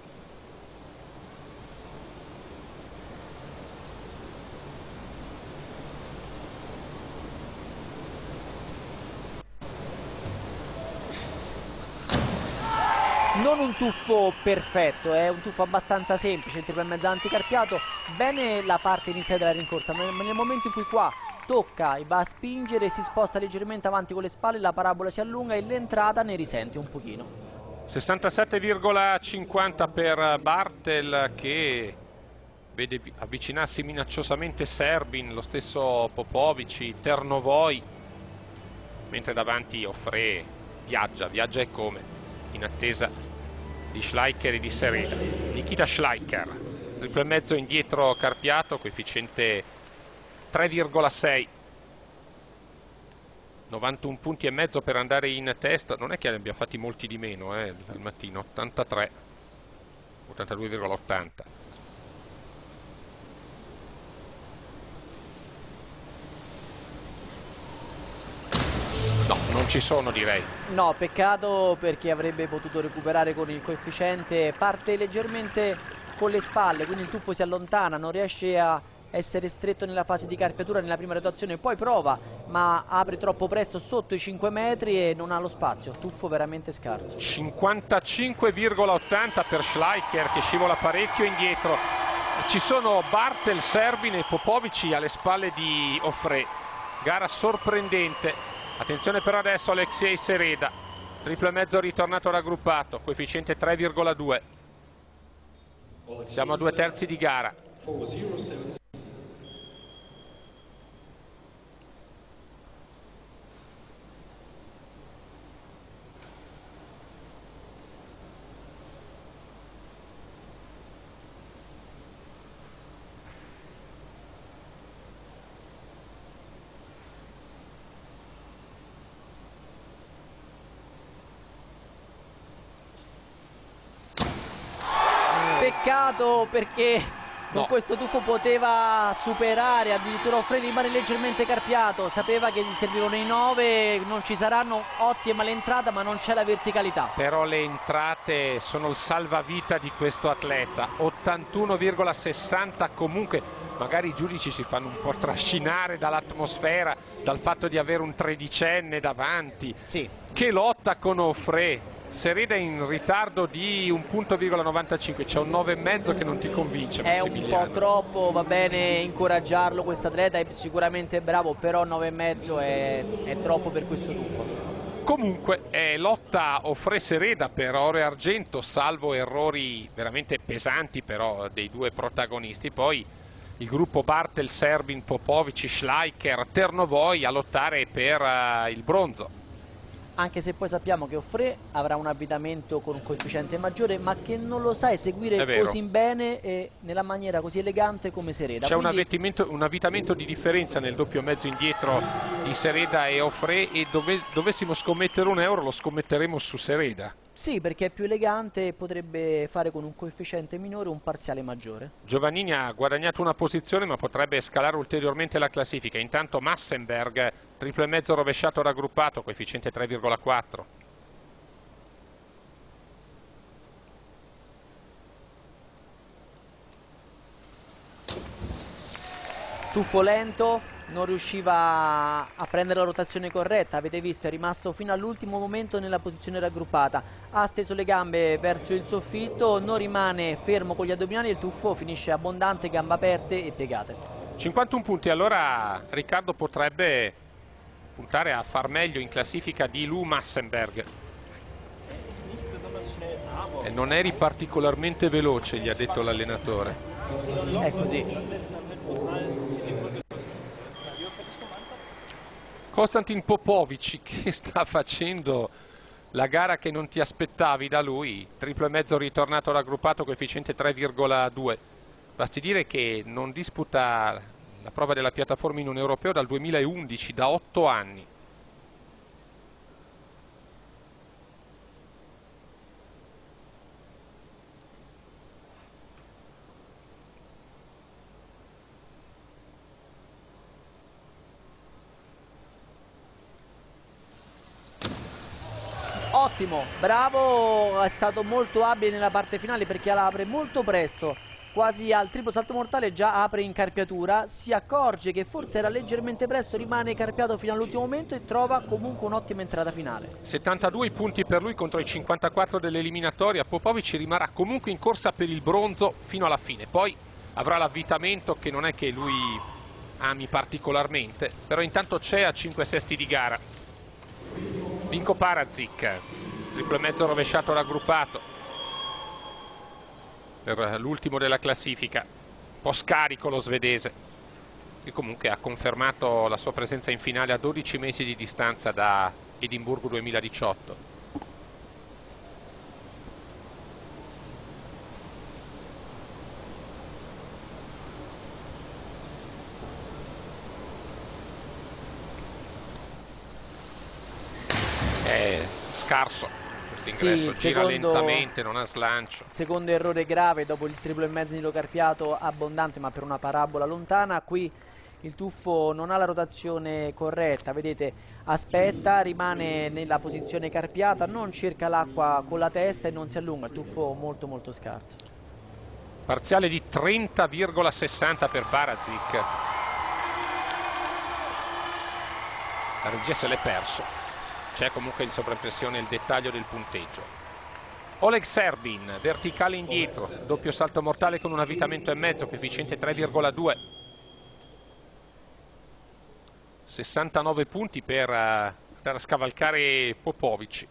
Non un tuffo perfetto, è un tuffo abbastanza semplice, il triplo e mezzo anticarpiato. Bene la parte iniziale della rincorsa, ma nel momento in cui qua tocca e va a spingere, si sposta leggermente avanti con le spalle, la parabola si allunga e l'entrata ne risente un pochino. sessantasette virgola cinquanta per Bartel, che vede avvicinarsi minacciosamente Serbin, lo stesso Popovic, Ternovoi, mentre davanti Offray viaggia, viaggia e come, in attesa di Schleicher e di Sereda. Nikita Schleicher, triplo e mezzo indietro Carpiato, coefficiente tre virgola sei, novantuno punti e mezzo per andare in testa. Non è che ne abbia fatti molti di meno eh, al mattino, ottantatré, ottantadue virgola ottanta. No, non ci sono, direi. No, peccato, perché avrebbe potuto recuperare con il coefficiente. Parte leggermente con le spalle, quindi il tuffo si allontana, non riesce a essere stretto nella fase di carpiatura nella prima rotazione, poi prova, ma apre troppo presto sotto i cinque metri e non ha lo spazio. Tuffo veramente scarso. cinquantacinque virgola ottanta per Schleicher, che scivola parecchio indietro. Ci sono Bartel, Serbin e Popovic alle spalle di Offray. Gara sorprendente. Attenzione però adesso Alexei Sereda, triplo e mezzo ritornato raggruppato, coefficiente tre virgola due. Siamo a due terzi di gara. Peccato, perché con no. questo tuffo poteva superare, addirittura Offray rimane leggermente carpiato, sapeva che gli servivano i nove, non ci saranno, ottima l'entrata ma non c'è la verticalità. Però le entrate sono il salvavita di questo atleta, ottantuno virgola sessanta. Comunque magari i giudici si fanno un po' trascinare dall'atmosfera, dal fatto di avere un tredicenne davanti, sì, che lotta con Offray, Sereda in ritardo di un punto virgola novantacinque, c'è un nove e mezzo che non ti convince. È un po' troppo, va bene incoraggiarlo questo atleta, è sicuramente bravo, però nove e mezzo è, è troppo per questo tuffo. Comunque è lotta Offre-Sereda per oro e argento, salvo errori veramente pesanti però dei due protagonisti. Poi il gruppo Bartel, Serbin, Popovic, Schleicher, Ternovoi a lottare per uh, il bronzo. Anche se poi sappiamo che Offre avrà un avvitamento con un coefficiente maggiore, ma che non lo sa eseguire così bene e nella maniera così elegante come Sereda. C'è Quindi... un, un avvitamento di differenza nel doppio mezzo indietro di Sereda e Offre, e dove, dovessimo scommettere un euro lo scommetteremo su Sereda. Sì, perché è più elegante e potrebbe fare con un coefficiente minore un parziale maggiore. Giovannini ha guadagnato una posizione ma potrebbe scalare ulteriormente la classifica. Intanto Massenberg, triplo e mezzo rovesciato raggruppato, coefficiente tre virgola quattro. Tuffo lento, non riusciva a prendere la rotazione corretta, avete visto, è rimasto fino all'ultimo momento nella posizione raggruppata, ha steso le gambe verso il soffitto, non rimane fermo con gli addominali e il tuffo finisce abbondante, gambe aperte e piegate. cinquantuno punti, allora Riccardo potrebbe puntare a far meglio in classifica di Lou Massenberg. E non eri particolarmente veloce, gli ha detto l'allenatore. È così. Konstantin Popovic che sta facendo la gara che non ti aspettavi da lui, triplo e mezzo ritornato raggruppato, coefficiente tre virgola due. Basti dire che non disputa la prova della piattaforma in un europeo dal duemilaundici, da otto anni. Ottimo, bravo, è stato molto abile nella parte finale perché la apre molto presto, quasi al triplo salto mortale già apre in carpiatura, si accorge che forse era leggermente presto, rimane carpiato fino all'ultimo momento e trova comunque un'ottima entrata finale. settantadue punti per lui contro i cinquantaquattro dell'eliminatoria. Popovic rimarrà comunque in corsa per il bronzo fino alla fine, poi avrà l'avvitamento che non è che lui ami particolarmente, però intanto c'è a cinque sesti di gara. Vinko Parazic, triplo e mezzo rovesciato raggruppato per l'ultimo della classifica, un po' scarico lo svedese, che comunque ha confermato la sua presenza in finale a dodici mesi di distanza da Edimburgo duemiladiciotto. È scarso questo ingresso, sì, gira secondo, lentamente, non ha slancio. Secondo errore grave dopo il triplo e mezzo di carpiato abbondante ma per una parabola lontana. Qui il tuffo non ha la rotazione corretta, vedete, aspetta, rimane nella posizione carpiata, non cerca l'acqua con la testa e non si allunga, il tuffo molto molto scarso. Parziale di trenta virgola sessanta per Parazic. La regia se l'è perso. C'è comunque in sovraimpressione il dettaglio del punteggio. Oleg Serbin, verticale indietro, doppio salto mortale con un avvitamento e mezzo, coefficiente tre virgola due. sessantanove punti per, uh, per scavalcare Popovic.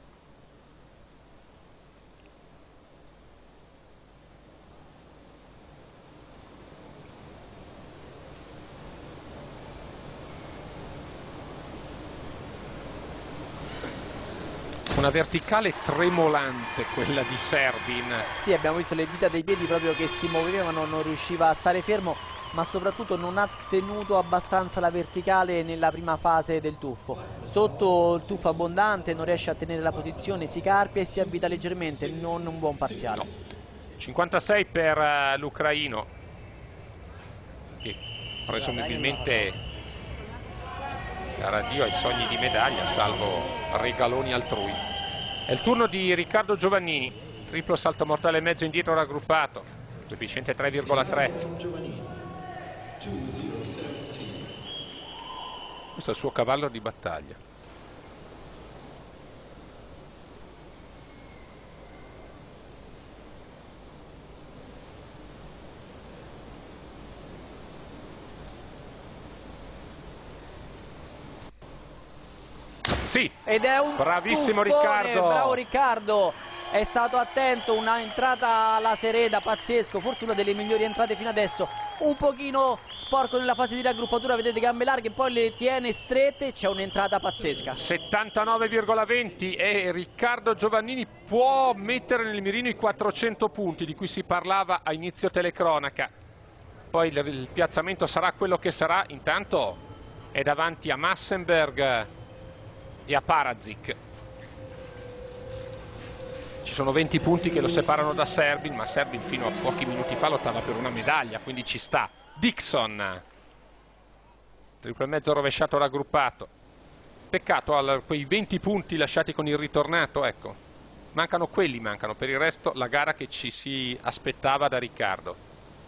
Una verticale tremolante quella di Serbin. Sì, abbiamo visto le dita dei piedi proprio che si muovevano, non riusciva a stare fermo, ma soprattutto non ha tenuto abbastanza la verticale nella prima fase del tuffo. Sotto il tuffo abbondante non riesce a tenere la posizione, si carpia e si avvita leggermente, non un buon parziale. No. cinquantasei per uh, l'ucraino, che presumibilmente darà addio ai sogni di medaglia, salvo regaloni altrui. È il turno di Riccardo Giovannini, triplo salto mortale mezzo indietro raggruppato, coefficiente tre virgola tre. Questo è il suo cavallo di battaglia. Sì, ed è un bravissimo tuffone, Riccardo. bravo Riccardo, è stato attento, una entrata alla Sereda pazzesco, forse una delle migliori entrate fino adesso, un pochino sporco nella fase di raggruppatura, vedete gambe larghe, poi le tiene strette, c'è un'entrata pazzesca. settantanove virgola venti e Riccardo Giovannini può mettere nel mirino i quattrocento punti di cui si parlava a inizio telecronaca. Poi il, il piazzamento sarà quello che sarà, intanto è davanti a Massenberg e a Parazic. Ci sono venti punti che lo separano da Serbin, ma Serbin fino a pochi minuti fa lottava per una medaglia, quindi ci sta. Dixon, triple mezzo rovesciato raggruppato. Peccato, al, quei venti punti lasciati con il ritornato, ecco, mancano quelli, mancano. Per il resto la gara che ci si aspettava da Riccardo.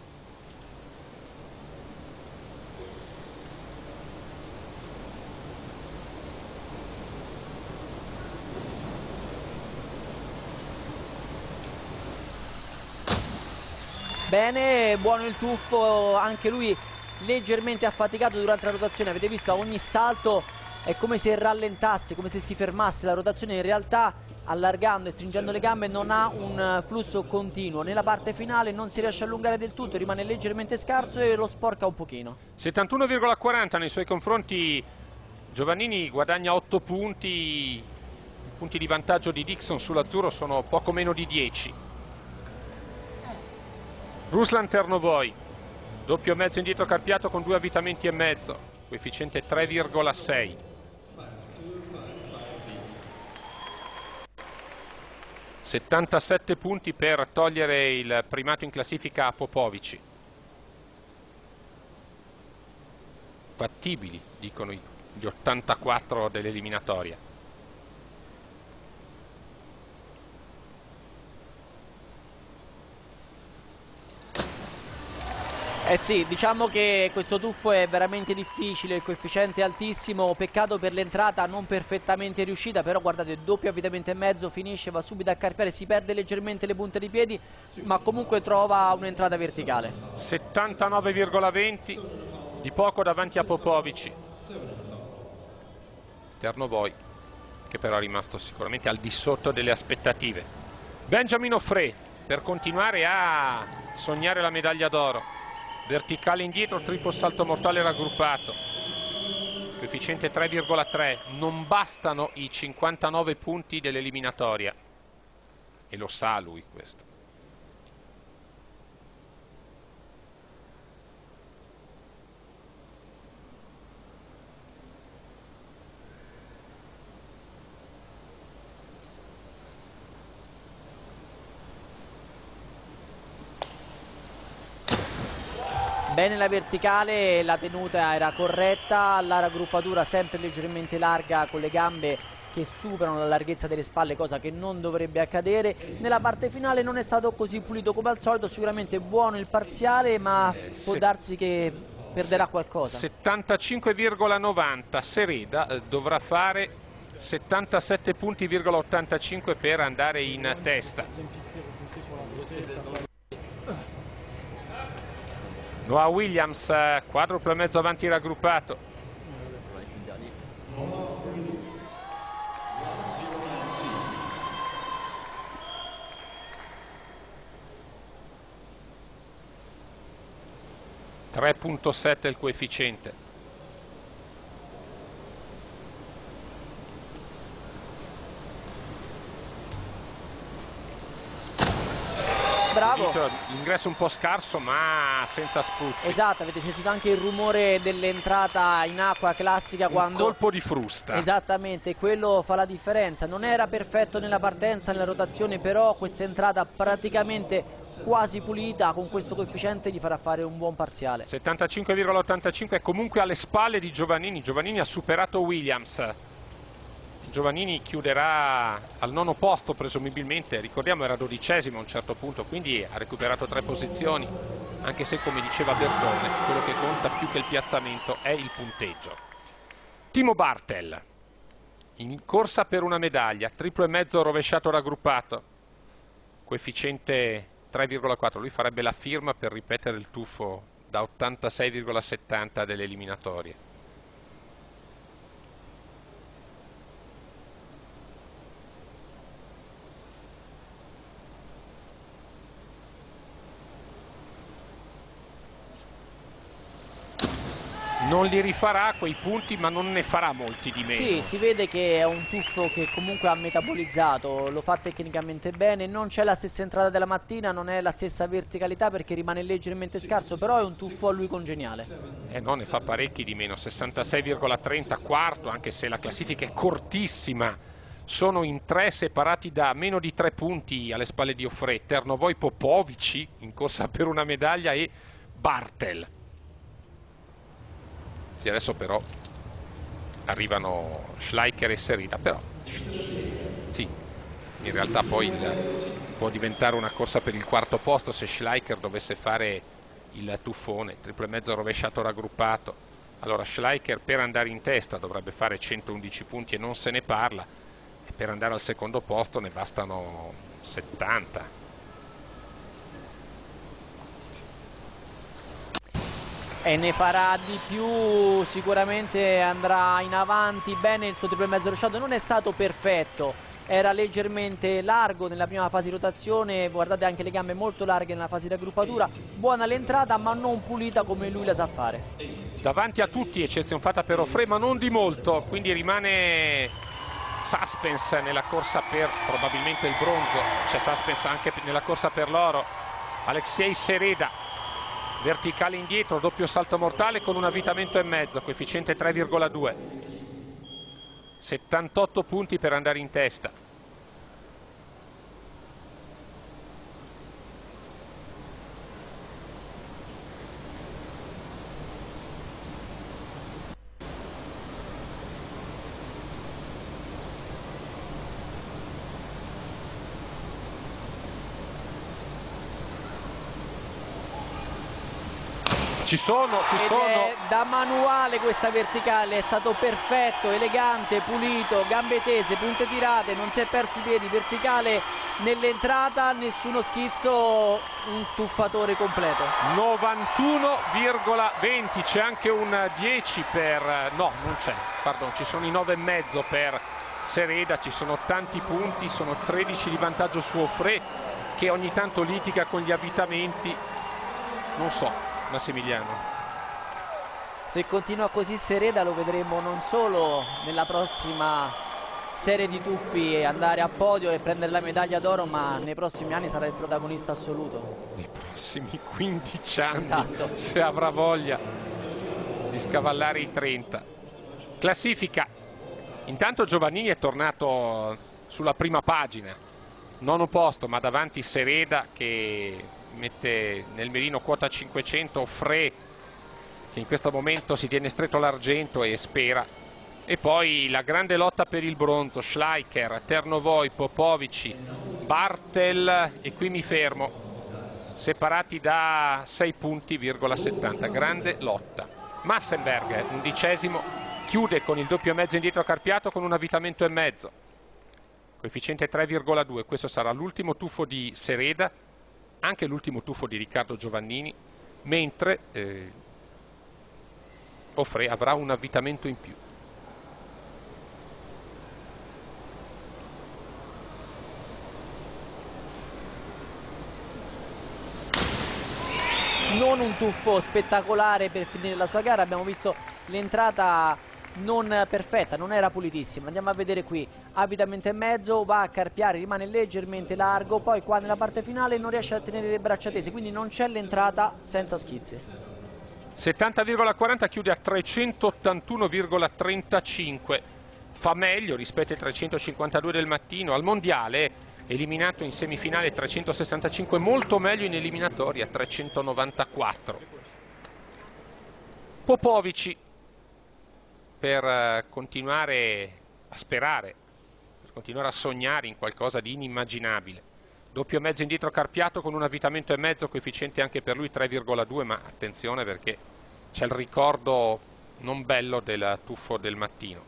Bene, buono il tuffo, anche lui leggermente affaticato durante la rotazione, avete visto a ogni salto è come se rallentasse, come se si fermasse la rotazione, in realtà allargando e stringendo le gambe non ha un flusso continuo, nella parte finale non si riesce a allungare del tutto, rimane leggermente scarso e lo sporca un pochino. settantuno virgola quaranta nei suoi confronti, Giovannini guadagna otto punti, i punti di vantaggio di Dixon sull'azzurro sono poco meno di dieci. Ruslan Ternovoi, doppio mezzo indietro carpiato con due avvitamenti e mezzo, coefficiente tre virgola sei. settantasette punti per togliere il primato in classifica a Popovici. Fattibili, dicono gli ottantaquattro dell'eliminatoria. Eh sì, diciamo che questo tuffo è veramente difficile, il coefficiente è altissimo, peccato per l'entrata non perfettamente riuscita, però guardate, doppio avvitamento e mezzo, finisce, va subito a carpiare, si perde leggermente le punte dei piedi, ma comunque trova un'entrata verticale. settantanove virgola venti, di poco davanti a Popovici. Ternovoi, che però è rimasto sicuramente al di sotto delle aspettative. Benjamin Offray, per continuare a sognare la medaglia d'oro. Verticale indietro, triplo salto mortale raggruppato, coefficiente tre virgola tre, non bastano i cinquantanove punti dell'eliminatoria e lo sa lui questo. Bene la verticale, la tenuta era corretta, la raggruppatura sempre leggermente larga con le gambe che superano la larghezza delle spalle, cosa che non dovrebbe accadere. Nella parte finale non è stato così pulito come al solito, sicuramente buono il parziale, ma può Se... darsi che perderà qualcosa. settantacinque virgola novanta, Sereda eh, dovrà fare settantasette punti virgola ottantacinque per andare in testa. Noah Williams, quadruplo e mezzo avanti raggruppato. tre virgola sette il coefficiente. Bravo. L'ingresso un po' scarso ma senza spruzzi. Esatto, avete sentito anche il rumore dell'entrata in acqua classica, un quando... colpo di frusta. Esattamente, quello fa la differenza. Non era perfetto nella partenza, nella rotazione, però questa entrata praticamente quasi pulita con questo coefficiente gli farà fare un buon parziale. settantacinque virgola ottantacinque è comunque alle spalle di Giovannini. Giovannini ha superato Williams. Giovannini chiuderà al nono posto presumibilmente, ricordiamo era dodicesimo a un certo punto, quindi ha recuperato tre posizioni, anche se come diceva Bertone quello che conta più che il piazzamento è il punteggio. Timo Bartel in corsa per una medaglia, triplo e mezzo rovesciato raggruppato, coefficiente tre virgola quattro, lui farebbe la firma per ripetere il tuffo da ottantasei virgola settanta delle eliminatorie. Non li rifarà quei punti, ma non ne farà molti di meno. Sì, si vede che è un tuffo che comunque ha metabolizzato, lo fa tecnicamente bene, non c'è la stessa entrata della mattina, non è la stessa verticalità perché rimane leggermente scarso, però è un tuffo a lui congeniale. Eh no, ne fa parecchi di meno, sessantasei virgola trenta, quarto, anche se la classifica è cortissima. Sono in tre, separati da meno di tre punti alle spalle di Offré, Ternovoi, Popovici in corsa per una medaglia e Bartel. Sì, adesso però arrivano Schleicher e Sereda, però sì, in realtà poi il, può diventare una corsa per il quarto posto se Schleicher dovesse fare il tuffone, triple mezzo rovesciato raggruppato. Allora Schleicher per andare in testa dovrebbe fare centoundici punti e non se ne parla, e per andare al secondo posto ne bastano settanta. E ne farà di più, sicuramente andrà in avanti bene. Il suo triple mezzo rovesciato non è stato perfetto, era leggermente largo nella prima fase di rotazione, guardate anche le gambe molto larghe nella fase di raggruppatura, buona l'entrata ma non pulita come lui la sa fare. Davanti a tutti, eccezione fatta per Offré, ma non di molto, quindi rimane suspense nella corsa per probabilmente il bronzo, c'è suspense anche nella corsa per l'oro. Alexei Sereda, verticale indietro, doppio salto mortale con un avvitamento e mezzo, coefficiente tre virgola due, settantotto punti per andare in testa. Ci sono, ci Ed sono. è da manuale questa verticale, è stato perfetto, elegante, pulito, gambe tese, punte tirate, non si è perso i piedi, verticale nell'entrata, nessuno schizzo, un tuffatore completo. novantuno virgola venti, c'è anche un dieci per... no, non c'è, pardon, ci sono i nove e mezzo per Sereda, ci sono tanti punti, sono tredici di vantaggio su Offré che ogni tanto litiga con gli avvitamenti, non so. Massimiliano, se continua così Sereda lo vedremo non solo nella prossima serie di tuffi andare a podio e prendere la medaglia d'oro, ma nei prossimi anni sarà il protagonista assoluto. Nei prossimi quindici anni, esatto, se avrà voglia di scavallare i trenta. Classifica, intanto Giovannini è tornato sulla prima pagina, nono posto, ma davanti Sereda che mette nel mirino quota cinquecento, Offré che in questo momento si tiene stretto l'argento e spera, e poi la grande lotta per il bronzo, Schleicher, Ternovoi, Popovici, Bartel, e qui mi fermo, separati da sei punti virgola settanta, grande lotta. Massenberg, undicesimo, chiude con il doppio mezzo indietro carpiato con un avvitamento e mezzo, coefficiente tre virgola due, questo sarà l'ultimo tuffo di Sereda, anche l'ultimo tuffo di Riccardo Giovannini, mentre eh, Offré avrà un avvitamento in più. Non un tuffo spettacolare per finire la sua gara, abbiamo visto l'entrata non perfetta, non era pulitissima. Andiamo a vedere qui, avvitamento e mezzo, va a carpiare, rimane leggermente largo, poi qua nella parte finale non riesce a tenere le braccia tese, quindi non c'è l'entrata senza schizzi. settanta virgola quaranta, chiude a trecentottantuno virgola trentacinque, fa meglio rispetto ai trecentocinquantadue del mattino. Al mondiale, eliminato in semifinale trecentosessantacinque, molto meglio in eliminatoria trecentonovantaquattro. Popovici, per continuare a sperare, per continuare a sognare in qualcosa di inimmaginabile. Doppio mezzo indietro carpiato con un avvitamento e mezzo, coefficiente anche per lui tre virgola due, ma attenzione perché c'è il ricordo non bello del tuffo del mattino.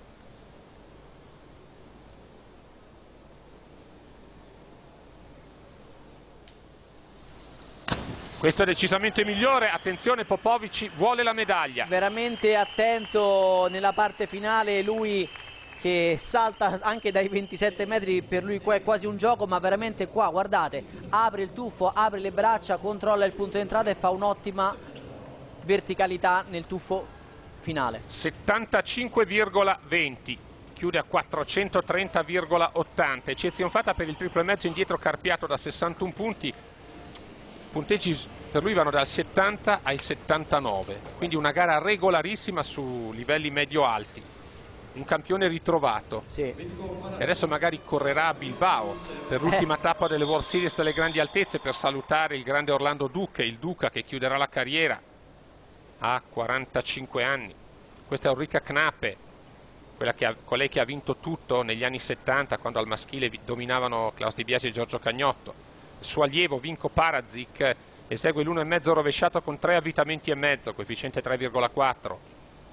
Questo è decisamente migliore, attenzione, Popovici vuole la medaglia. Veramente attento nella parte finale, lui che salta anche dai ventisette metri, per lui qua è quasi un gioco, ma veramente qua, guardate, apre il tuffo, apre le braccia, controlla il punto di entrata e fa un'ottima verticalità nel tuffo finale. settantacinque virgola venti, chiude a quattrocentotrenta virgola ottanta, eccezione fatta per il triplo e mezzo indietro carpiato da sessantuno punti. Punteggi per lui vanno dal settanta ai settantanove, quindi una gara regolarissima su livelli medio-alti. Un campione ritrovato. Sì. E adesso magari correrà a Bilbao per l'ultima eh. tappa delle World Series delle grandi altezze per salutare il grande Orlando Duque, il Duca che chiuderà la carriera a quarantacinque anni. Questa è Ulrika Knappe, quella che ha, colei che ha vinto tutto negli anni settanta, quando al maschile dominavano Klaus Di Biasi e Giorgio Cagnotto. Il suo allievo Vinko Parazic esegue l'uno e mezzo rovesciato con tre avvitamenti e mezzo, coefficiente tre virgola quattro.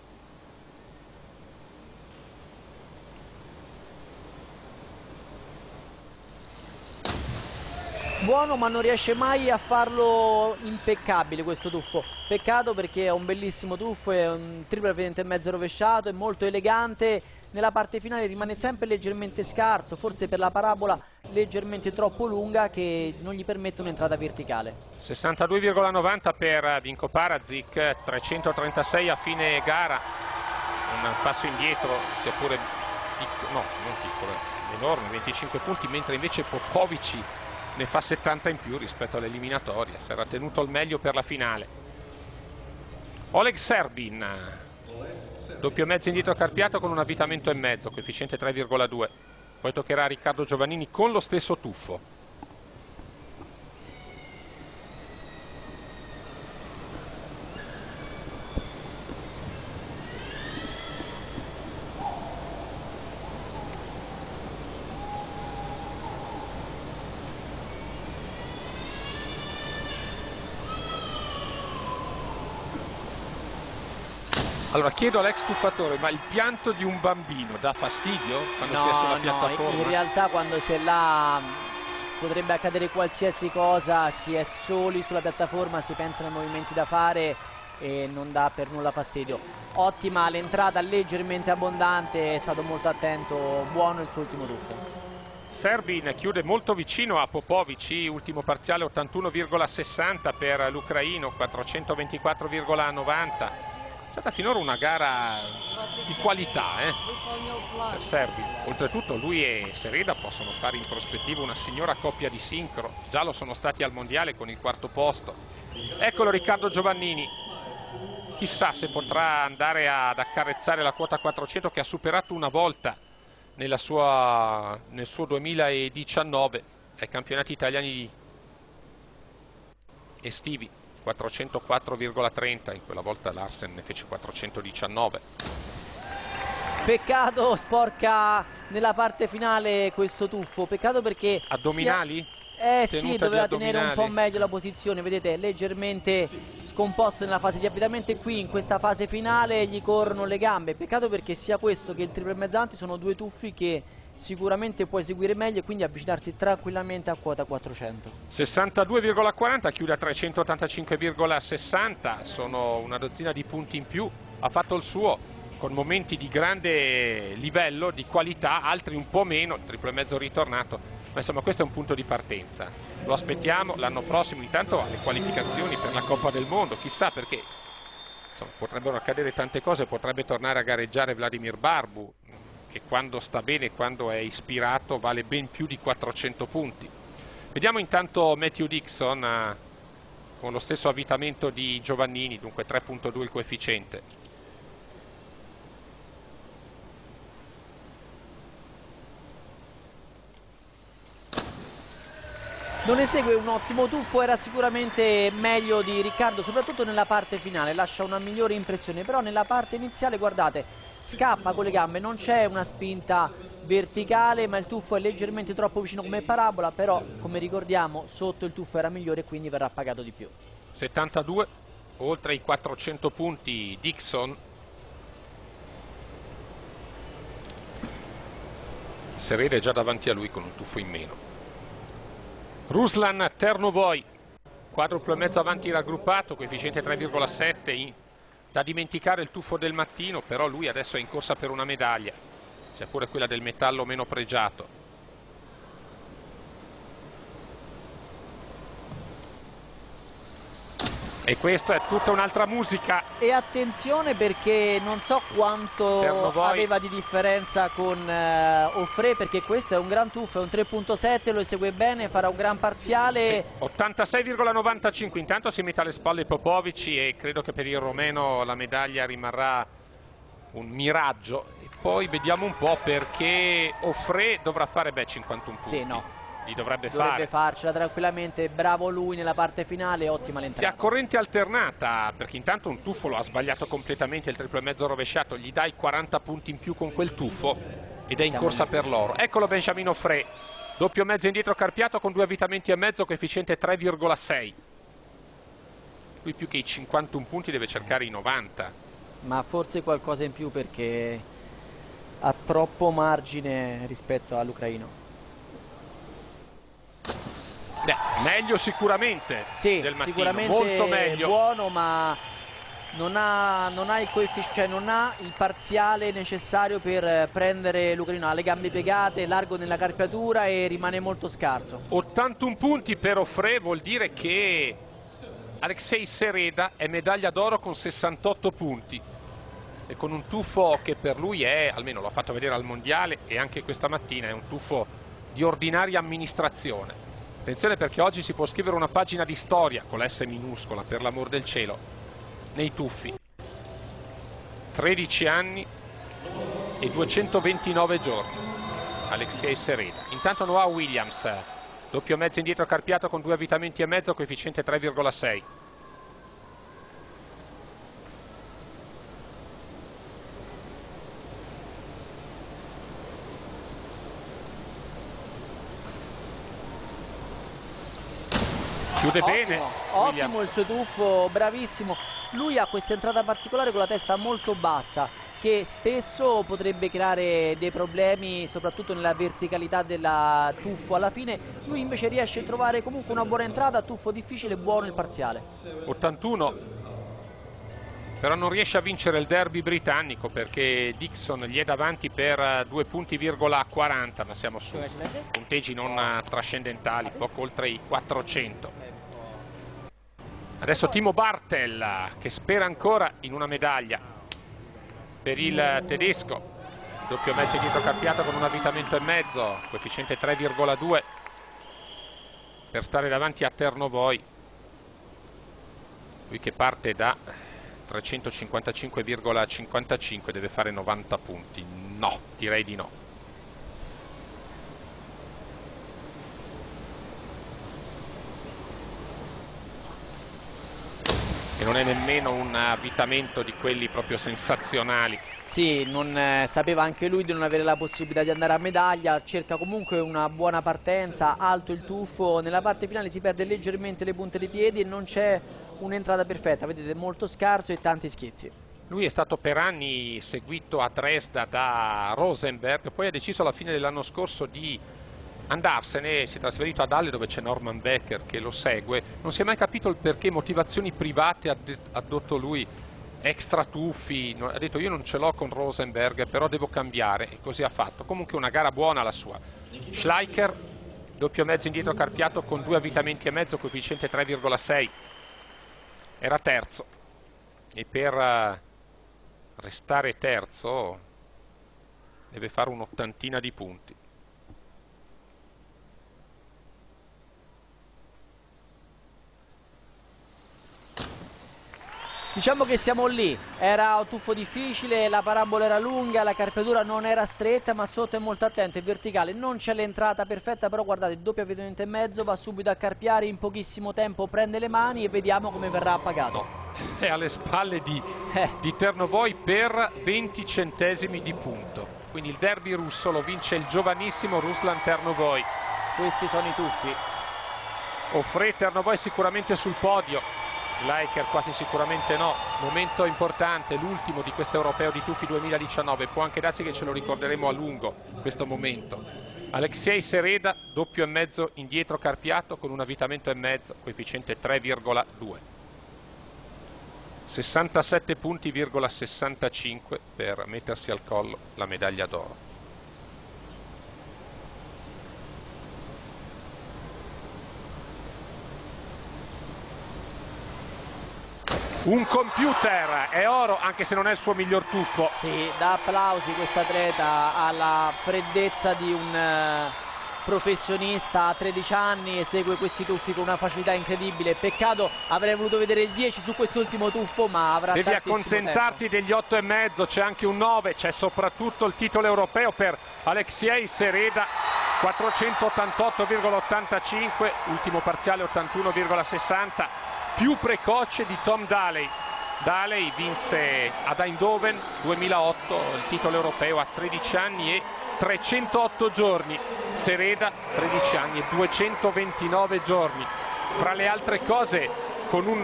Buono, ma non riesce mai a farlo impeccabile questo tuffo. Peccato, perché è un bellissimo tuffo, è un triplo avvitamento e mezzo rovesciato, è molto elegante. Nella parte finale rimane sempre leggermente scarso, forse per la parabola leggermente troppo lunga che non gli permette un'entrata verticale. sessantadue virgola novanta per Vinko Parazic, trecentotrentasei a fine gara. Un passo indietro, sia pure piccolo, no, non piccolo, enorme, venticinque punti, mentre invece Popovic ne fa settanta in più rispetto all'eliminatoria. Si era tenuto al meglio per la finale. Oleg Serbin, doppio mezzo indietro carpiato con un avvitamento e mezzo, coefficiente tre virgola due. Poi toccherà a Riccardo Giovannini con lo stesso tuffo. Allora chiedo all'ex tuffatore, ma il pianto di un bambino dà fastidio quando no, si è sulla no, piattaforma? In realtà quando si è là potrebbe accadere qualsiasi cosa, si è soli sulla piattaforma, si pensano ai movimenti da fare e non dà per nulla fastidio. Ottima l'entrata, leggermente abbondante, è stato molto attento, buono il suo ultimo tuffo. Serbin chiude molto vicino a Popovic, ultimo parziale ottantuno virgola sessanta per l'ucraino, quattrocentoventiquattro virgola novanta. È stata finora una gara di qualità eh, per Serbin. Oltretutto lui e Sereda possono fare in prospettiva una signora coppia di sincro, già lo sono stati al mondiale con il quarto posto. Eccolo Riccardo Giovannini, chissà se potrà andare ad accarezzare la quota quattrocento che ha superato una volta nella sua, nel suo duemiladiciannove ai campionati italiani estivi. quattrocentoquattro virgola trenta, in quella volta Larsen ne fece quattrocentodiciannove. Peccato, sporca nella parte finale questo tuffo, peccato perché addominali? Sia... Eh sì, doveva tenere un po' meglio la posizione, vedete, leggermente scomposto nella fase di avvitamento, e qui in questa fase finale gli corrono le gambe. Peccato perché sia questo che il triplo e mezzanti sono due tuffi che sicuramente può eseguire meglio e quindi avvicinarsi tranquillamente a quota quattrocento. sessantadue virgola quaranta, chiude a trecentottantacinque virgola sessanta, sono una dozzina di punti in più. Ha fatto il suo con momenti di grande livello, di qualità, altri un po' meno, il triplo e mezzo ritornato, ma insomma questo è un punto di partenza. Lo aspettiamo l'anno prossimo, intanto alle qualificazioni per la Coppa del Mondo, chissà, perché insomma, potrebbero accadere tante cose, potrebbe tornare a gareggiare Vladimir Barbu, che quando sta bene, quando è ispirato, vale ben più di quattrocento punti. Vediamo intanto Matthew Dixon eh, con lo stesso avvitamento di Giovannini, dunque tre virgola due il coefficiente. Non esegue un ottimo tuffo, era sicuramente meglio di Riccardo, soprattutto nella parte finale, lascia una migliore impressione, però nella parte iniziale, guardate, scappa con le gambe, non c'è una spinta verticale, ma il tuffo è leggermente troppo vicino come parabola, però come ricordiamo sotto il tuffo era migliore e quindi verrà pagato di più. settantadue, oltre i quattrocento punti Dixon. Sereda è già davanti a lui con un tuffo in meno. Ruslan Ternovoi, quadruplo e mezzo avanti raggruppato, coefficiente tre virgola sette, da dimenticare il tuffo del mattino, però lui adesso è in corsa per una medaglia, sia pure quella del metallo meno pregiato. E questa è tutta un'altra musica. E attenzione perché non so quanto Ternovoi aveva di differenza con eh, Offré, perché questo è un gran tuffo, è un tre punto sette, lo esegue bene, farà un gran parziale. Sì, ottantasei virgola novantacinque, intanto si mette alle spalle Popovic e credo che per il romeno la medaglia rimarrà un miraggio. E poi vediamo un po', perché Offré dovrà fare beh cinquantuno punti. Sì, no. Li dovrebbe, Dovrebbe fare. farcela tranquillamente, bravo lui nella parte finale, ottima l'entrata. Si ha corrente alternata, perché intanto un tuffo lo ha sbagliato completamente, il triplo e mezzo rovesciato, gli dai quaranta punti in più con quel tuffo ed è in Siamo corsa lì. per l'oro. Eccolo Benjamin Offré, doppio mezzo indietro carpiato con due avvitamenti e mezzo, coefficiente tre virgola sei. Lui più che i cinquantuno punti deve cercare i novanta. Ma forse qualcosa in più, perché ha troppo margine rispetto all'ucraino. Beh, meglio sicuramente Sì, del mattino, sicuramente molto meglio. buono, ma non ha, non ha il coefficiente, cioè non ha il parziale necessario per prendere l'ucraino. Ha le gambe piegate, largo nella carpiatura e rimane molto scarso. ottantuno punti per Offré vuol dire che Alexei Sereda è medaglia d'oro con sessantotto punti e con un tuffo che per lui è, almeno l'ho fatto vedere al mondiale e anche questa mattina, è un tuffo di ordinaria amministrazione. Attenzione, perché oggi si può scrivere una pagina di storia con la S minuscola, per l'amor del cielo, nei tuffi. tredici anni e duecentoventinove giorni Alexei Sereda. Intanto Noah Williams, doppio mezzo indietro carpiato con due avvitamenti e mezzo, coefficiente tre virgola sei. Chiude Ottimo, bene ottimo Williams. il suo tuffo, bravissimo. Lui ha questa entrata particolare con la testa molto bassa, che spesso potrebbe creare dei problemi, soprattutto nella verticalità del tuffo. Alla fine lui invece riesce a trovare comunque una buona entrata, tuffo difficile, buono il parziale. ottantuno, però non riesce a vincere il derby britannico perché Dixon gli è davanti per due punti virgola quaranta, ma siamo su punteggi non trascendentali, poco oltre i quattrocento. Adesso Timo Bartel, che spera ancora in una medaglia per il tedesco, doppio mezzo dietro carpiato con un avvitamento e mezzo, coefficiente tre virgola due per stare davanti a Ternovoi, lui che parte da trecentocinquantacinque virgola cinquantacinque, deve fare novanta punti. No, direi di no. E non è nemmeno un avvitamento di quelli proprio sensazionali. Sì, non, eh, sapeva anche lui di non avere la possibilità di andare a medaglia, cerca comunque una buona partenza, alto il tuffo, nella parte finale si perde leggermente le punte dei piedi e non c'è un'entrata perfetta, vedete, molto scarso e tanti schizzi. Lui è stato per anni seguito a Dresda da Rosenberg, poi ha deciso alla fine dell'anno scorso di andarsene, si è trasferito ad Halle dove c'è Norman Becker che lo segue. Non si è mai capito il perché, motivazioni private ha addotto lui, extra tuffi, ha detto io non ce l'ho con Rosenberg però devo cambiare, e così ha fatto. Comunque una gara buona la sua. Schleicher, doppio mezzo indietro carpiato con due avvitamenti e mezzo, coefficiente tre virgola sei, era terzo e per restare terzo deve fare un'ottantina di punti. Diciamo che siamo lì, era un tuffo difficile, la parabola era lunga, la carpiatura non era stretta, ma sotto è molto attento, è verticale, non c'è l'entrata perfetta, però guardate, il doppio avvitamento e mezzo, va subito a carpiare, in pochissimo tempo prende le mani e vediamo come verrà appagato. È alle spalle di, eh. di Ternovoi per venti centesimi di punto, quindi il derby russo lo vince il giovanissimo Ruslan Ternovoi. Questi sono i tuffi. Offré, Ternovoi sicuramente sul podio, Schleicher quasi sicuramente no. Momento importante, l'ultimo di questo europeo di tuffi duemiladiciannove, può anche darsi che ce lo ricorderemo a lungo questo momento. Alexei Sereda, doppio e mezzo indietro carpiato con un avvitamento e mezzo, coefficiente tre virgola due, sessantasette punti virgola sessantacinque per mettersi al collo la medaglia d'oro. Un computer, è oro anche se non è il suo miglior tuffo. Sì, dà applausi questa atleta, alla freddezza di un uh, professionista a tredici anni e segue questi tuffi con una facilità incredibile. Peccato, avrei voluto vedere il dieci su quest'ultimo tuffo, ma avrà Devi tantissimo accontentarti tempo. degli otto e mezzo, c'è anche un nove, c'è soprattutto il titolo europeo per Alexiej Sereda, quattrocentottantotto virgola ottantacinque, ultimo parziale ottantuno virgola sessanta, più precoce di Tom Daley. Daley vinse ad Eindhoven duemilaotto il titolo europeo a tredici anni e trecentootto giorni. Sereda tredici anni e duecentoventinove giorni. Fra le altre cose, con un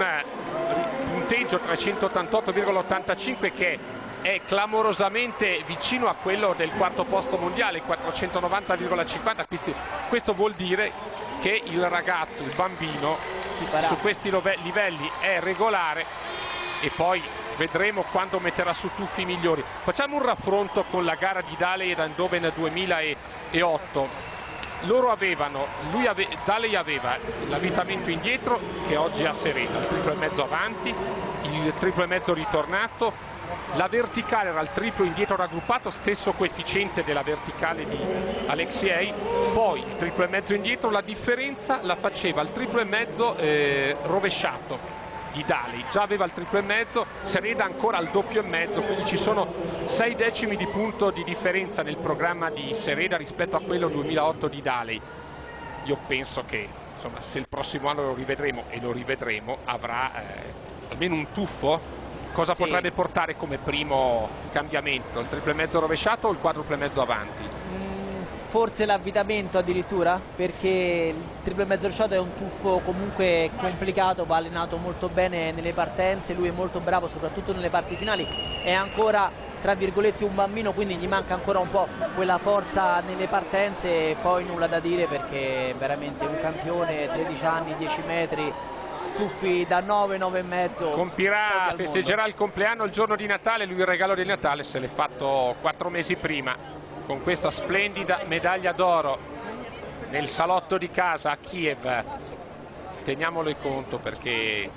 punteggio trecentottantotto virgola ottantacinque che è clamorosamente vicino a quello del quarto posto mondiale, quattrocentonovanta virgola cinquanta. Questo vuol dire che il ragazzo, il bambino, su questi livelli è regolare, e poi vedremo quando metterà su tuffi migliori. Facciamo un raffronto con la gara di Daley ed Eindhoven duemilaotto. Loro avevano, lui ave, Daley aveva l'avvitamento indietro che oggi ha Sereda, il triplo e mezzo avanti, il triplo e mezzo ritornato, la verticale era il triplo indietro raggruppato, stesso coefficiente della verticale di Alexiej, poi il triplo e mezzo indietro, la differenza la faceva il triplo e mezzo eh, rovesciato di Daley, già aveva il triplo e mezzo, Sereda ancora al doppio e mezzo, quindi ci sono sei decimi di punto di differenza nel programma di Sereda rispetto a quello duemilaotto di Daley. Io penso che insomma, se il prossimo anno lo rivedremo, e lo rivedremo, avrà eh, almeno un tuffo. Cosa sì. potrebbe portare come primo cambiamento? Il triple e mezzo rovesciato o il quadruple e mezzo avanti? Mm, forse l'avvitamento addirittura, perché il triple e mezzo rovesciato è un tuffo comunque complicato, va allenato molto bene nelle partenze, lui è molto bravo soprattutto nelle parti finali, è ancora tra virgolette un bambino, quindi gli manca ancora un po' quella forza nelle partenze, e poi nulla da dire perché è veramente un campione, tredici anni, dieci metri, tuffi da nove, nove e mezzo. Compirà, festeggerà il compleanno il giorno di Natale, lui il regalo di Natale se l'è fatto quattro mesi prima con questa splendida medaglia d'oro nel salotto di casa a Kiev. Teniamolo in conto, perché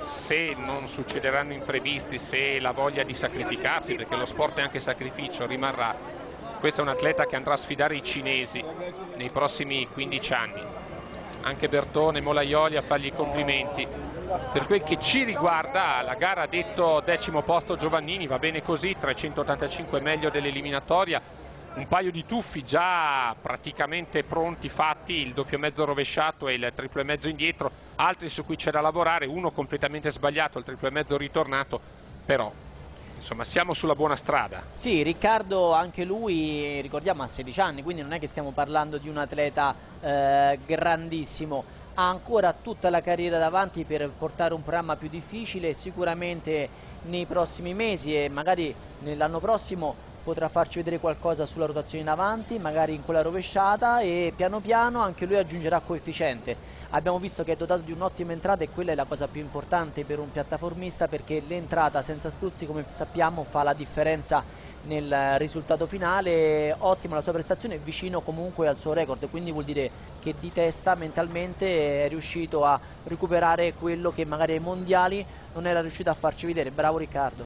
se non succederanno imprevisti, se la voglia di sacrificarsi, perché lo sport è anche sacrificio, rimarrà, questa è un atleta che andrà a sfidare i cinesi nei prossimi quindici anni. Anche Bertone, Molaioli a fargli i complimenti. Per quel che ci riguarda, la gara ha detto decimo posto Giovannini, va bene così, trecentottantacinque meglio dell'eliminatoria, un paio di tuffi già praticamente pronti, fatti, il doppio mezzo rovesciato e il triplo e mezzo indietro, altri su cui c'è da lavorare, uno completamente sbagliato, il triplo e mezzo ritornato, però insomma siamo sulla buona strada. Sì, Riccardo anche lui, ricordiamo, ha sedici anni, quindi non è che stiamo parlando di un atleta eh, grandissimo, ha ancora tutta la carriera davanti per portare un programma più difficile, sicuramente nei prossimi mesi e magari nell'anno prossimo potrà farci vedere qualcosa sulla rotazione in avanti, magari in quella rovesciata, e piano piano anche lui aggiungerà coefficiente. Abbiamo visto che è dotato di un'ottima entrata e quella è la cosa più importante per un piattaformista, perché l'entrata senza spruzzi, come sappiamo, fa la differenza nel risultato finale. Ottima la sua prestazione, vicino comunque al suo record, quindi vuol dire che di testa mentalmente è riuscito a recuperare quello che magari ai mondiali non era riuscito a farci vedere. Bravo Riccardo.